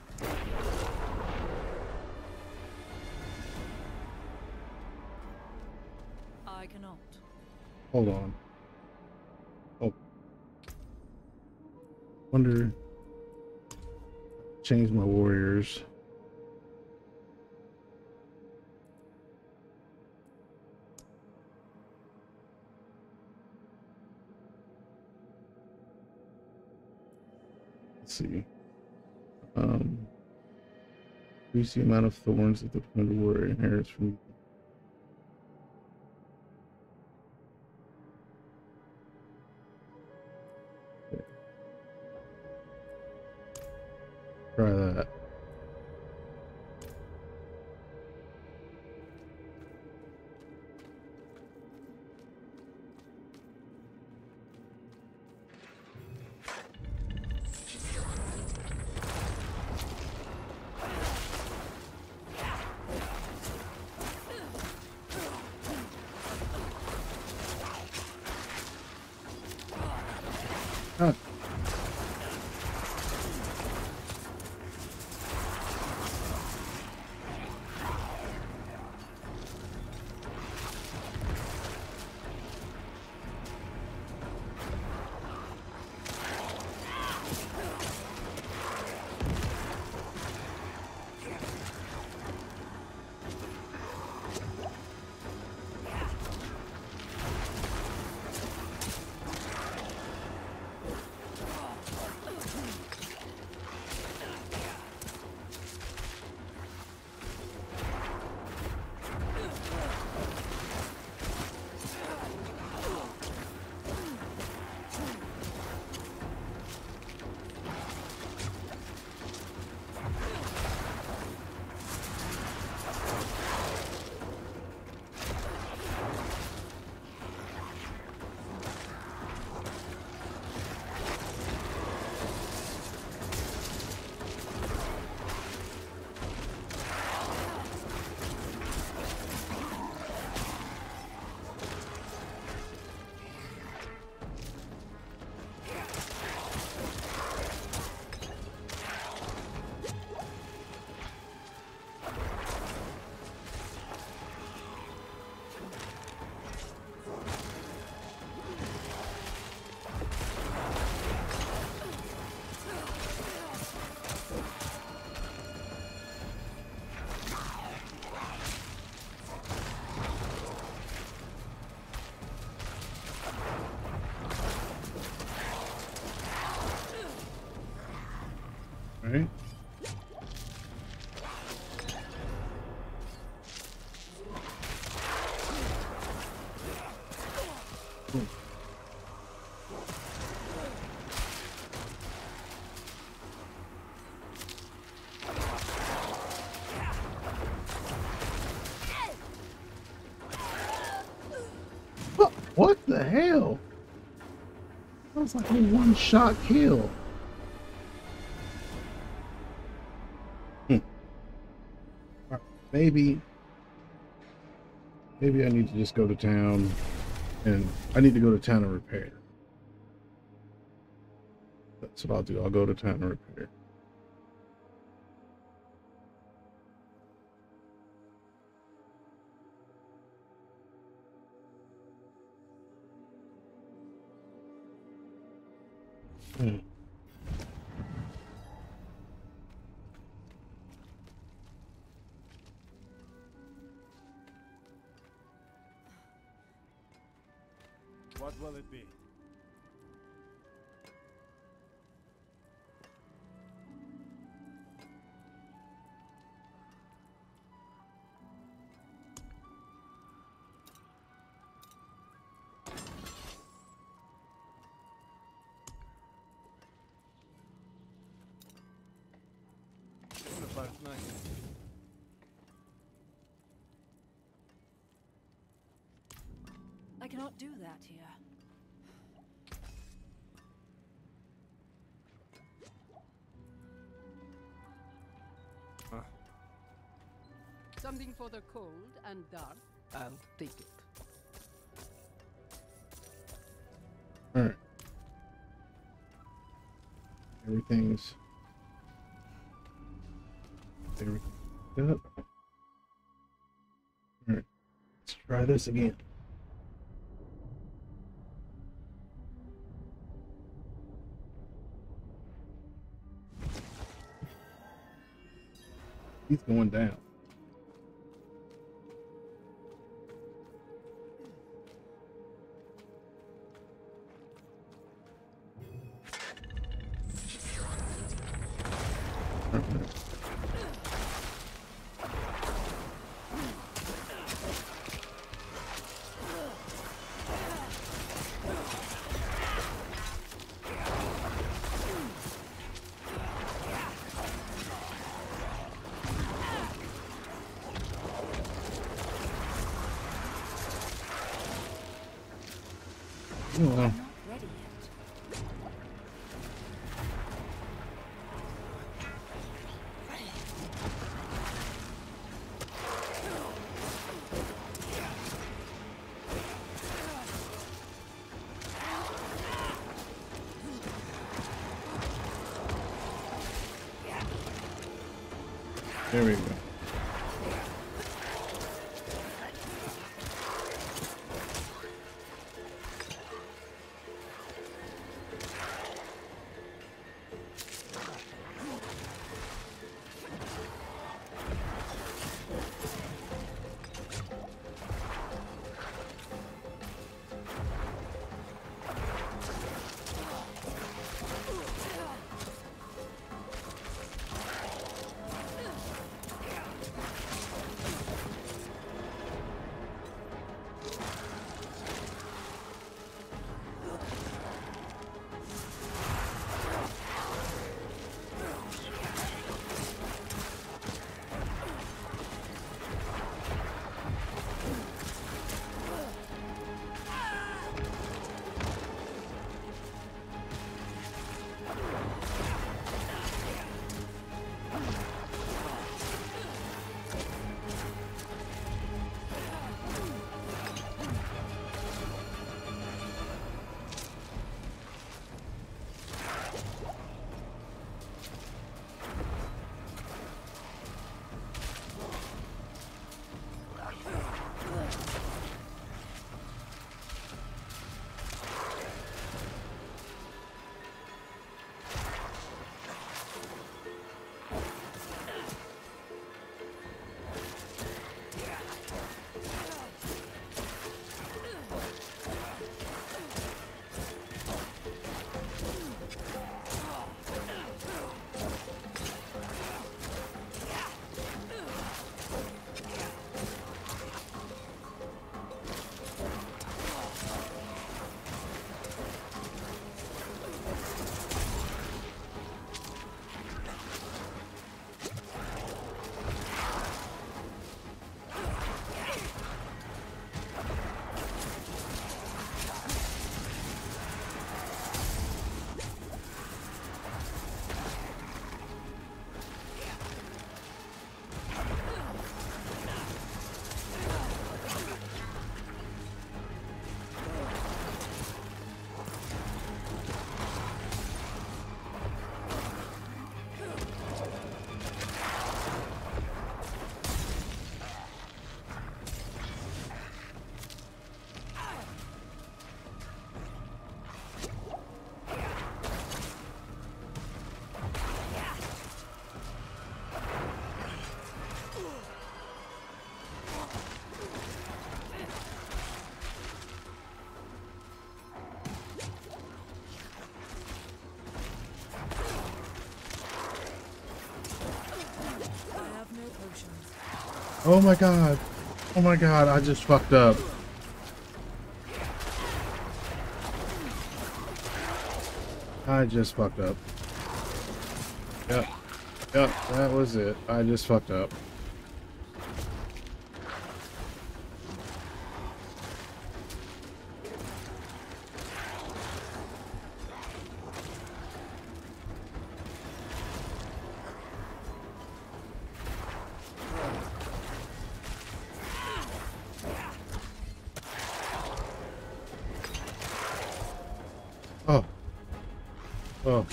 I cannot. Hold on. Oh. Wonder. Change my warriors. Let's see. Um, increase the amount of thorns that the primitive warrior inherits from. Okay. Try that. Ah. Right. What the hell? That was like a one-shot kill. Hmm. All right, maybe, maybe I need to just go to town, and I need to go to town and repair. That's what I'll do. I'll go to town and repair. Hmm. What will it be? I cannot do that here. Something for the cold and dark. I'll take it. All right. Everything's everything's up. All right. Let's try this again. He's going down. Oh, wow. There we go. Oh my god. Oh my god, I just fucked up. I just fucked up. Yep. Yep, that was it. I just fucked up. Oh. Oh.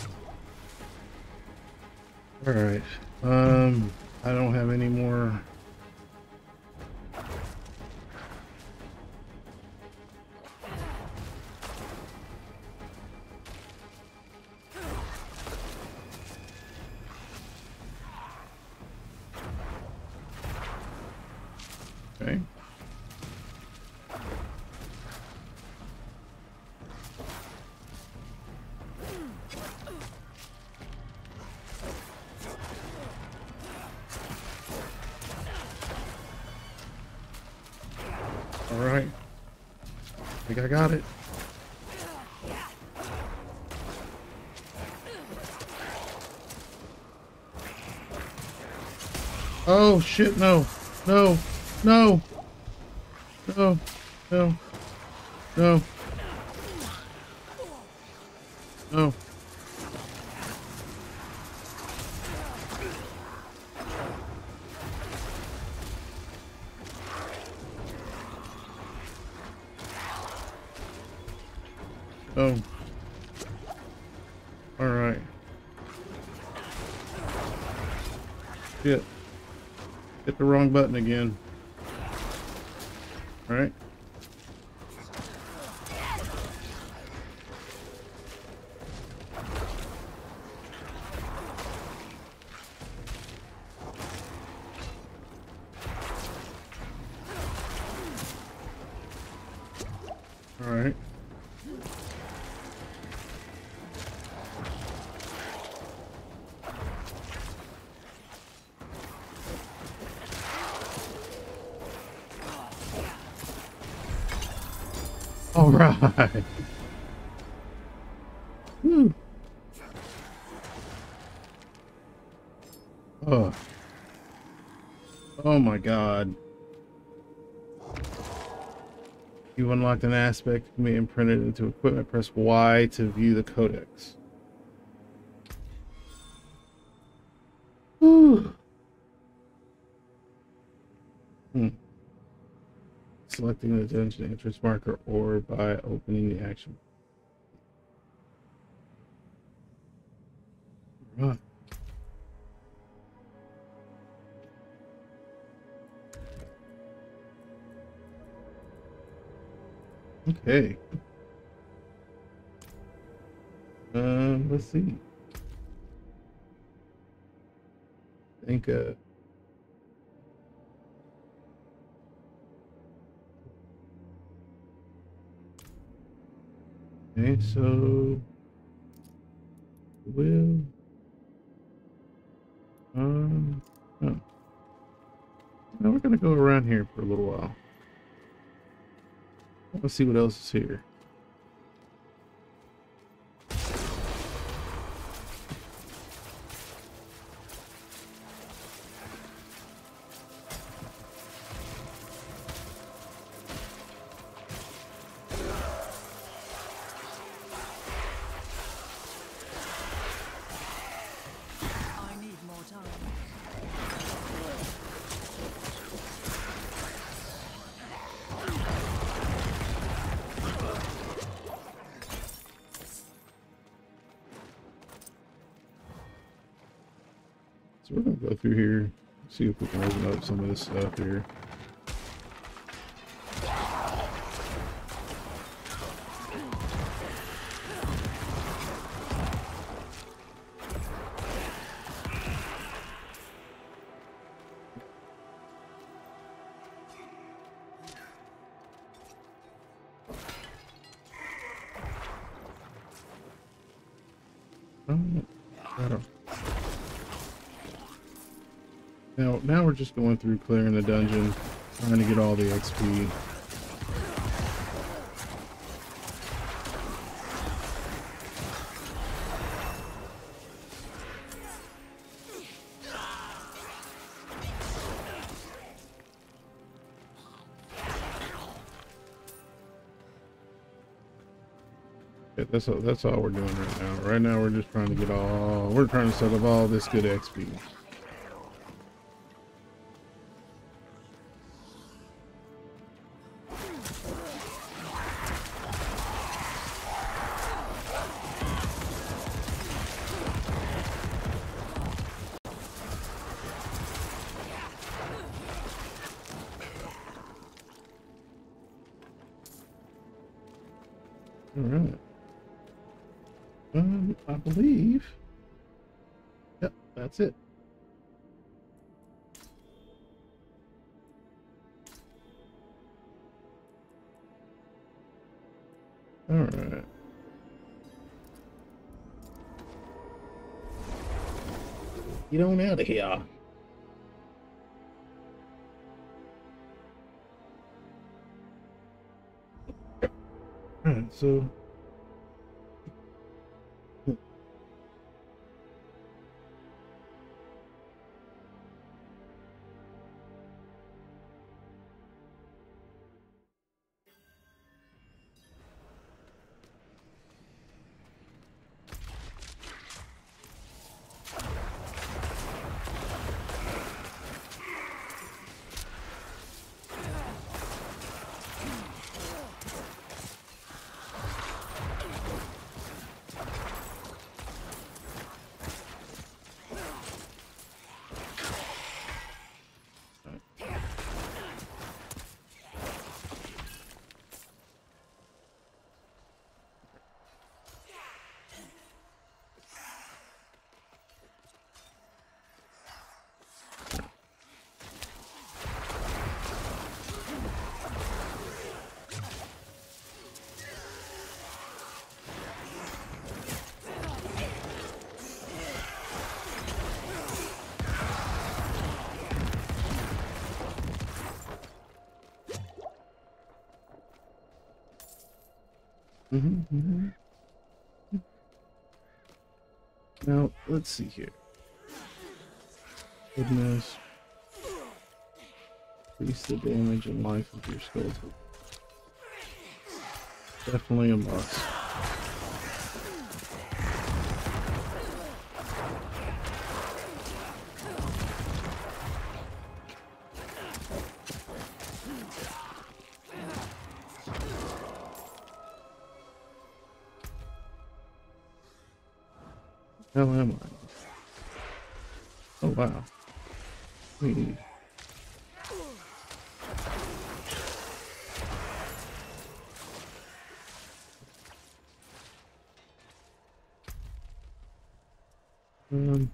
All right. Um, I don't have any more. Okay. All right. I think I got it. Oh shit, no. No. No. No. No. No. No. Oh. All right. Shit. Hit the wrong button again. All right. All right. All right. Woo. Oh. Oh my God. You unlocked an aspect that can be imprinted into equipment. Press Y to view the codex. Whew. Hmm. Selecting the dungeon entrance marker or by opening the action. Right. Okay. Um, let's see. I think uh okay, so will um oh. Now we're gonna go around here for a little while. Let's see what else is here. I need more time. So we're gonna go through here, see if we can open up some of this stuff here. Oh, I don't. Now, now we're just going through clearing the dungeon, trying to get all the X P. That's all, that's all we're doing right now. Right now we're just trying to get all, we're trying to set up all this good X P. All right. Um, I believe. Yep, that's it. All right. Get on out of here. All right, so. Mm-hmm, mm-hmm. Now, let's see here. Goodness. Increase the damage and life of your skeleton. Definitely a must. How am I? Oh wow. We um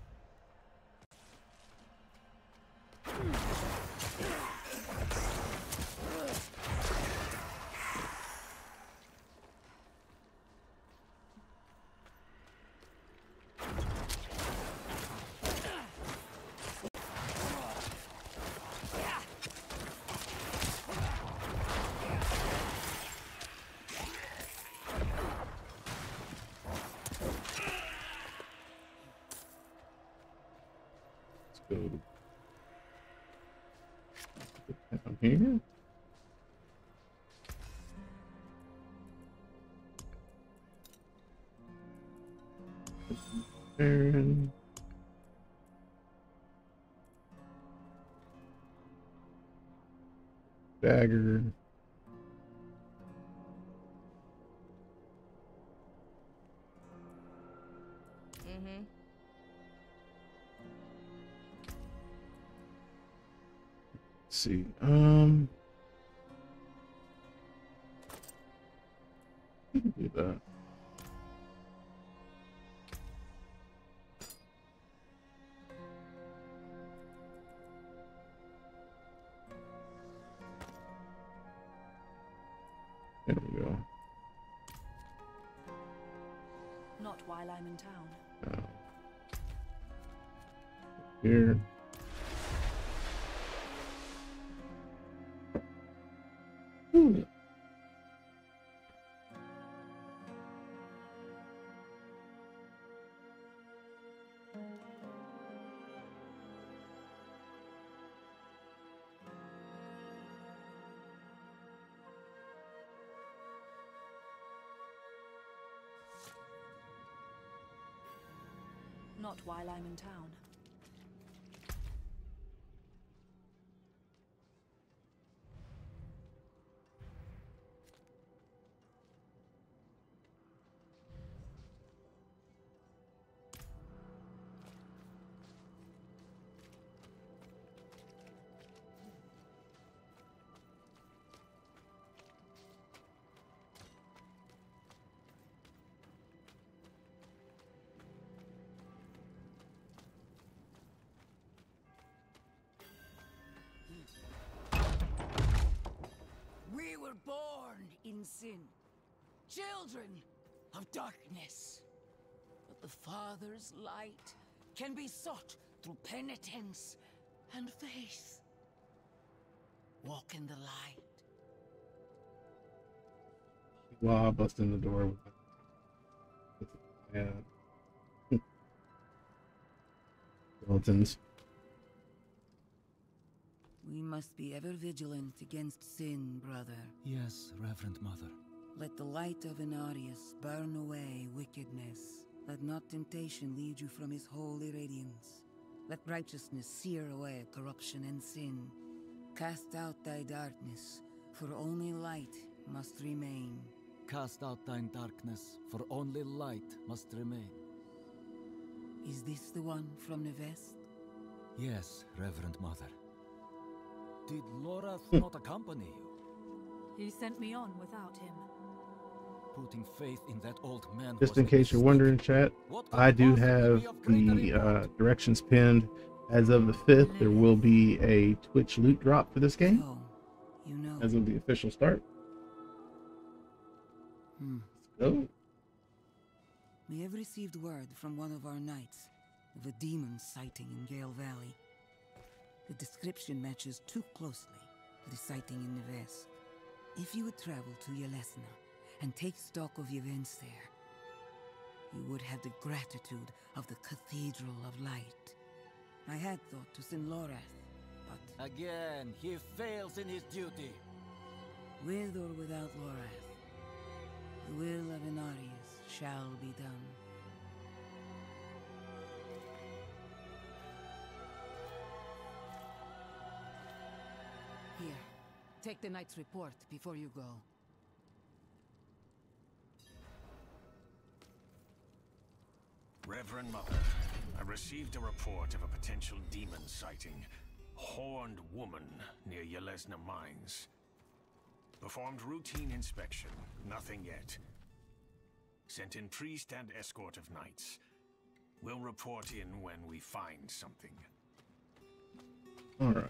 go down here. Baron. Dagger. Mm-hmm. Let's see. Um we can do that. There we go. Not while I'm in town. Now, here. Not while I'm in town. We were born in sin, children of darkness. But the Father's light can be sought through penitence and faith. Walk in the light. Wow, busting the door with yeah. Skeletons. We must be ever vigilant against sin, brother. Yes, Reverend Mother. Let the light of Inarius burn away wickedness. Let not temptation lead you from his holy radiance. Let righteousness sear away corruption and sin. Cast out thy darkness, for only light must remain. Cast out thine darkness, for only light must remain. Is this the one from the west? Yes, Reverend Mother. Did Lorath not accompany you? He sent me on without him. Putting faith in that old man. Just in case you're wondering, chat, I do have the uh, directions pinned. As of the fifth, there will be a Twitch loot drop for this game. Oh, you know. As of the official start. Hmm. Let's go. We have received word from one of our knights of a demon sighting in Gale Valley. The description matches too closely to the sighting in the west. If you would travel to Yelesna and take stock of events there, you would have the gratitude of the Cathedral of Light. I had thought to send Lorath, but... Again, he fails in his duty. With or without Lorath, the will of Inarius shall be done. Here, take the knight's report before you go. Reverend Mother, I received a report of a potential demon sighting. Horned woman near Yelesna Mines. Performed routine inspection. Nothing yet. Sent in priest and escort of knights. We'll report in when we find something. All right.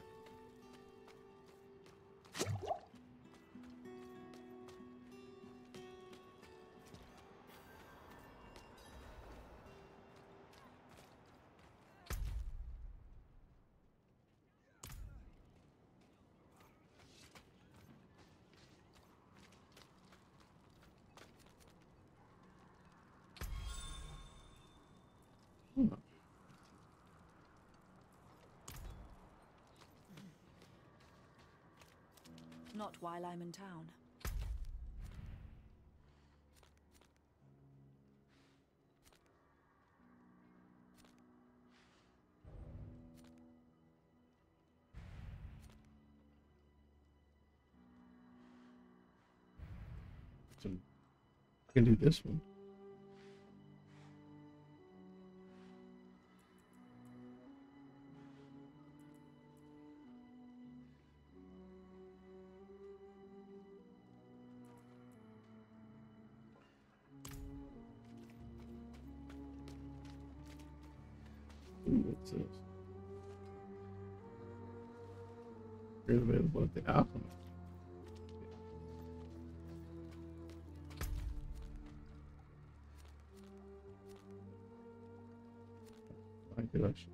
Hmm. Not while I'm in town. So I can do this one. Ooh, what's this? Here's available at the Alchemist. My collection.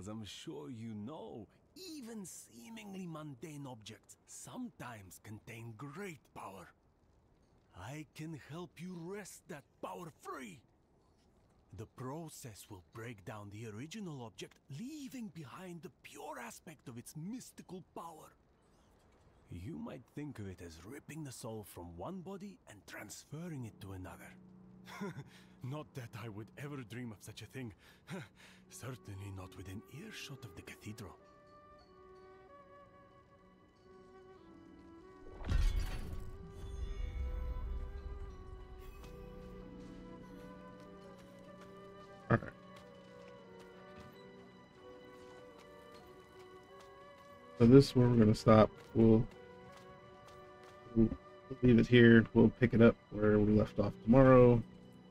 As I'm sure you know, even seemingly mundane objects sometimes contain great power. I can help you wrest that power free. The process will break down the original object, leaving behind the pure aspect of its mystical power. You might think of it as ripping the soul from one body and transferring it to another. Not that I would ever dream of such a thing. Certainly not within earshot of the cathedral. All right. So this is where we're going to stop. We'll, we'll leave it here. We'll pick it up where we left off tomorrow.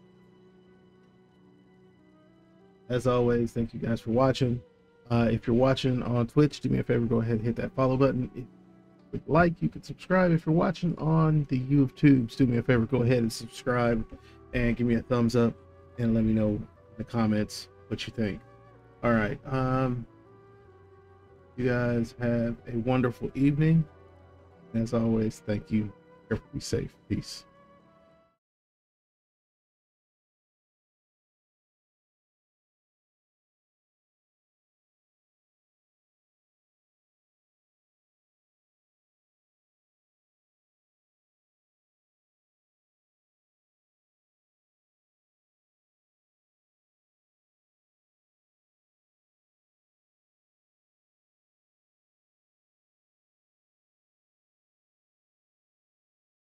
As always, thank you guys for watching. Uh, if you're watching on Twitch, do me a favor, go ahead and hit that follow button. If you would like, you can subscribe. If you're watching on the YouTubes, do me a favor, go ahead and subscribe and give me a thumbs up and let me know in the comments what you think. All right. Um, you guys have a wonderful evening. As always, thank you. Be safe. Peace.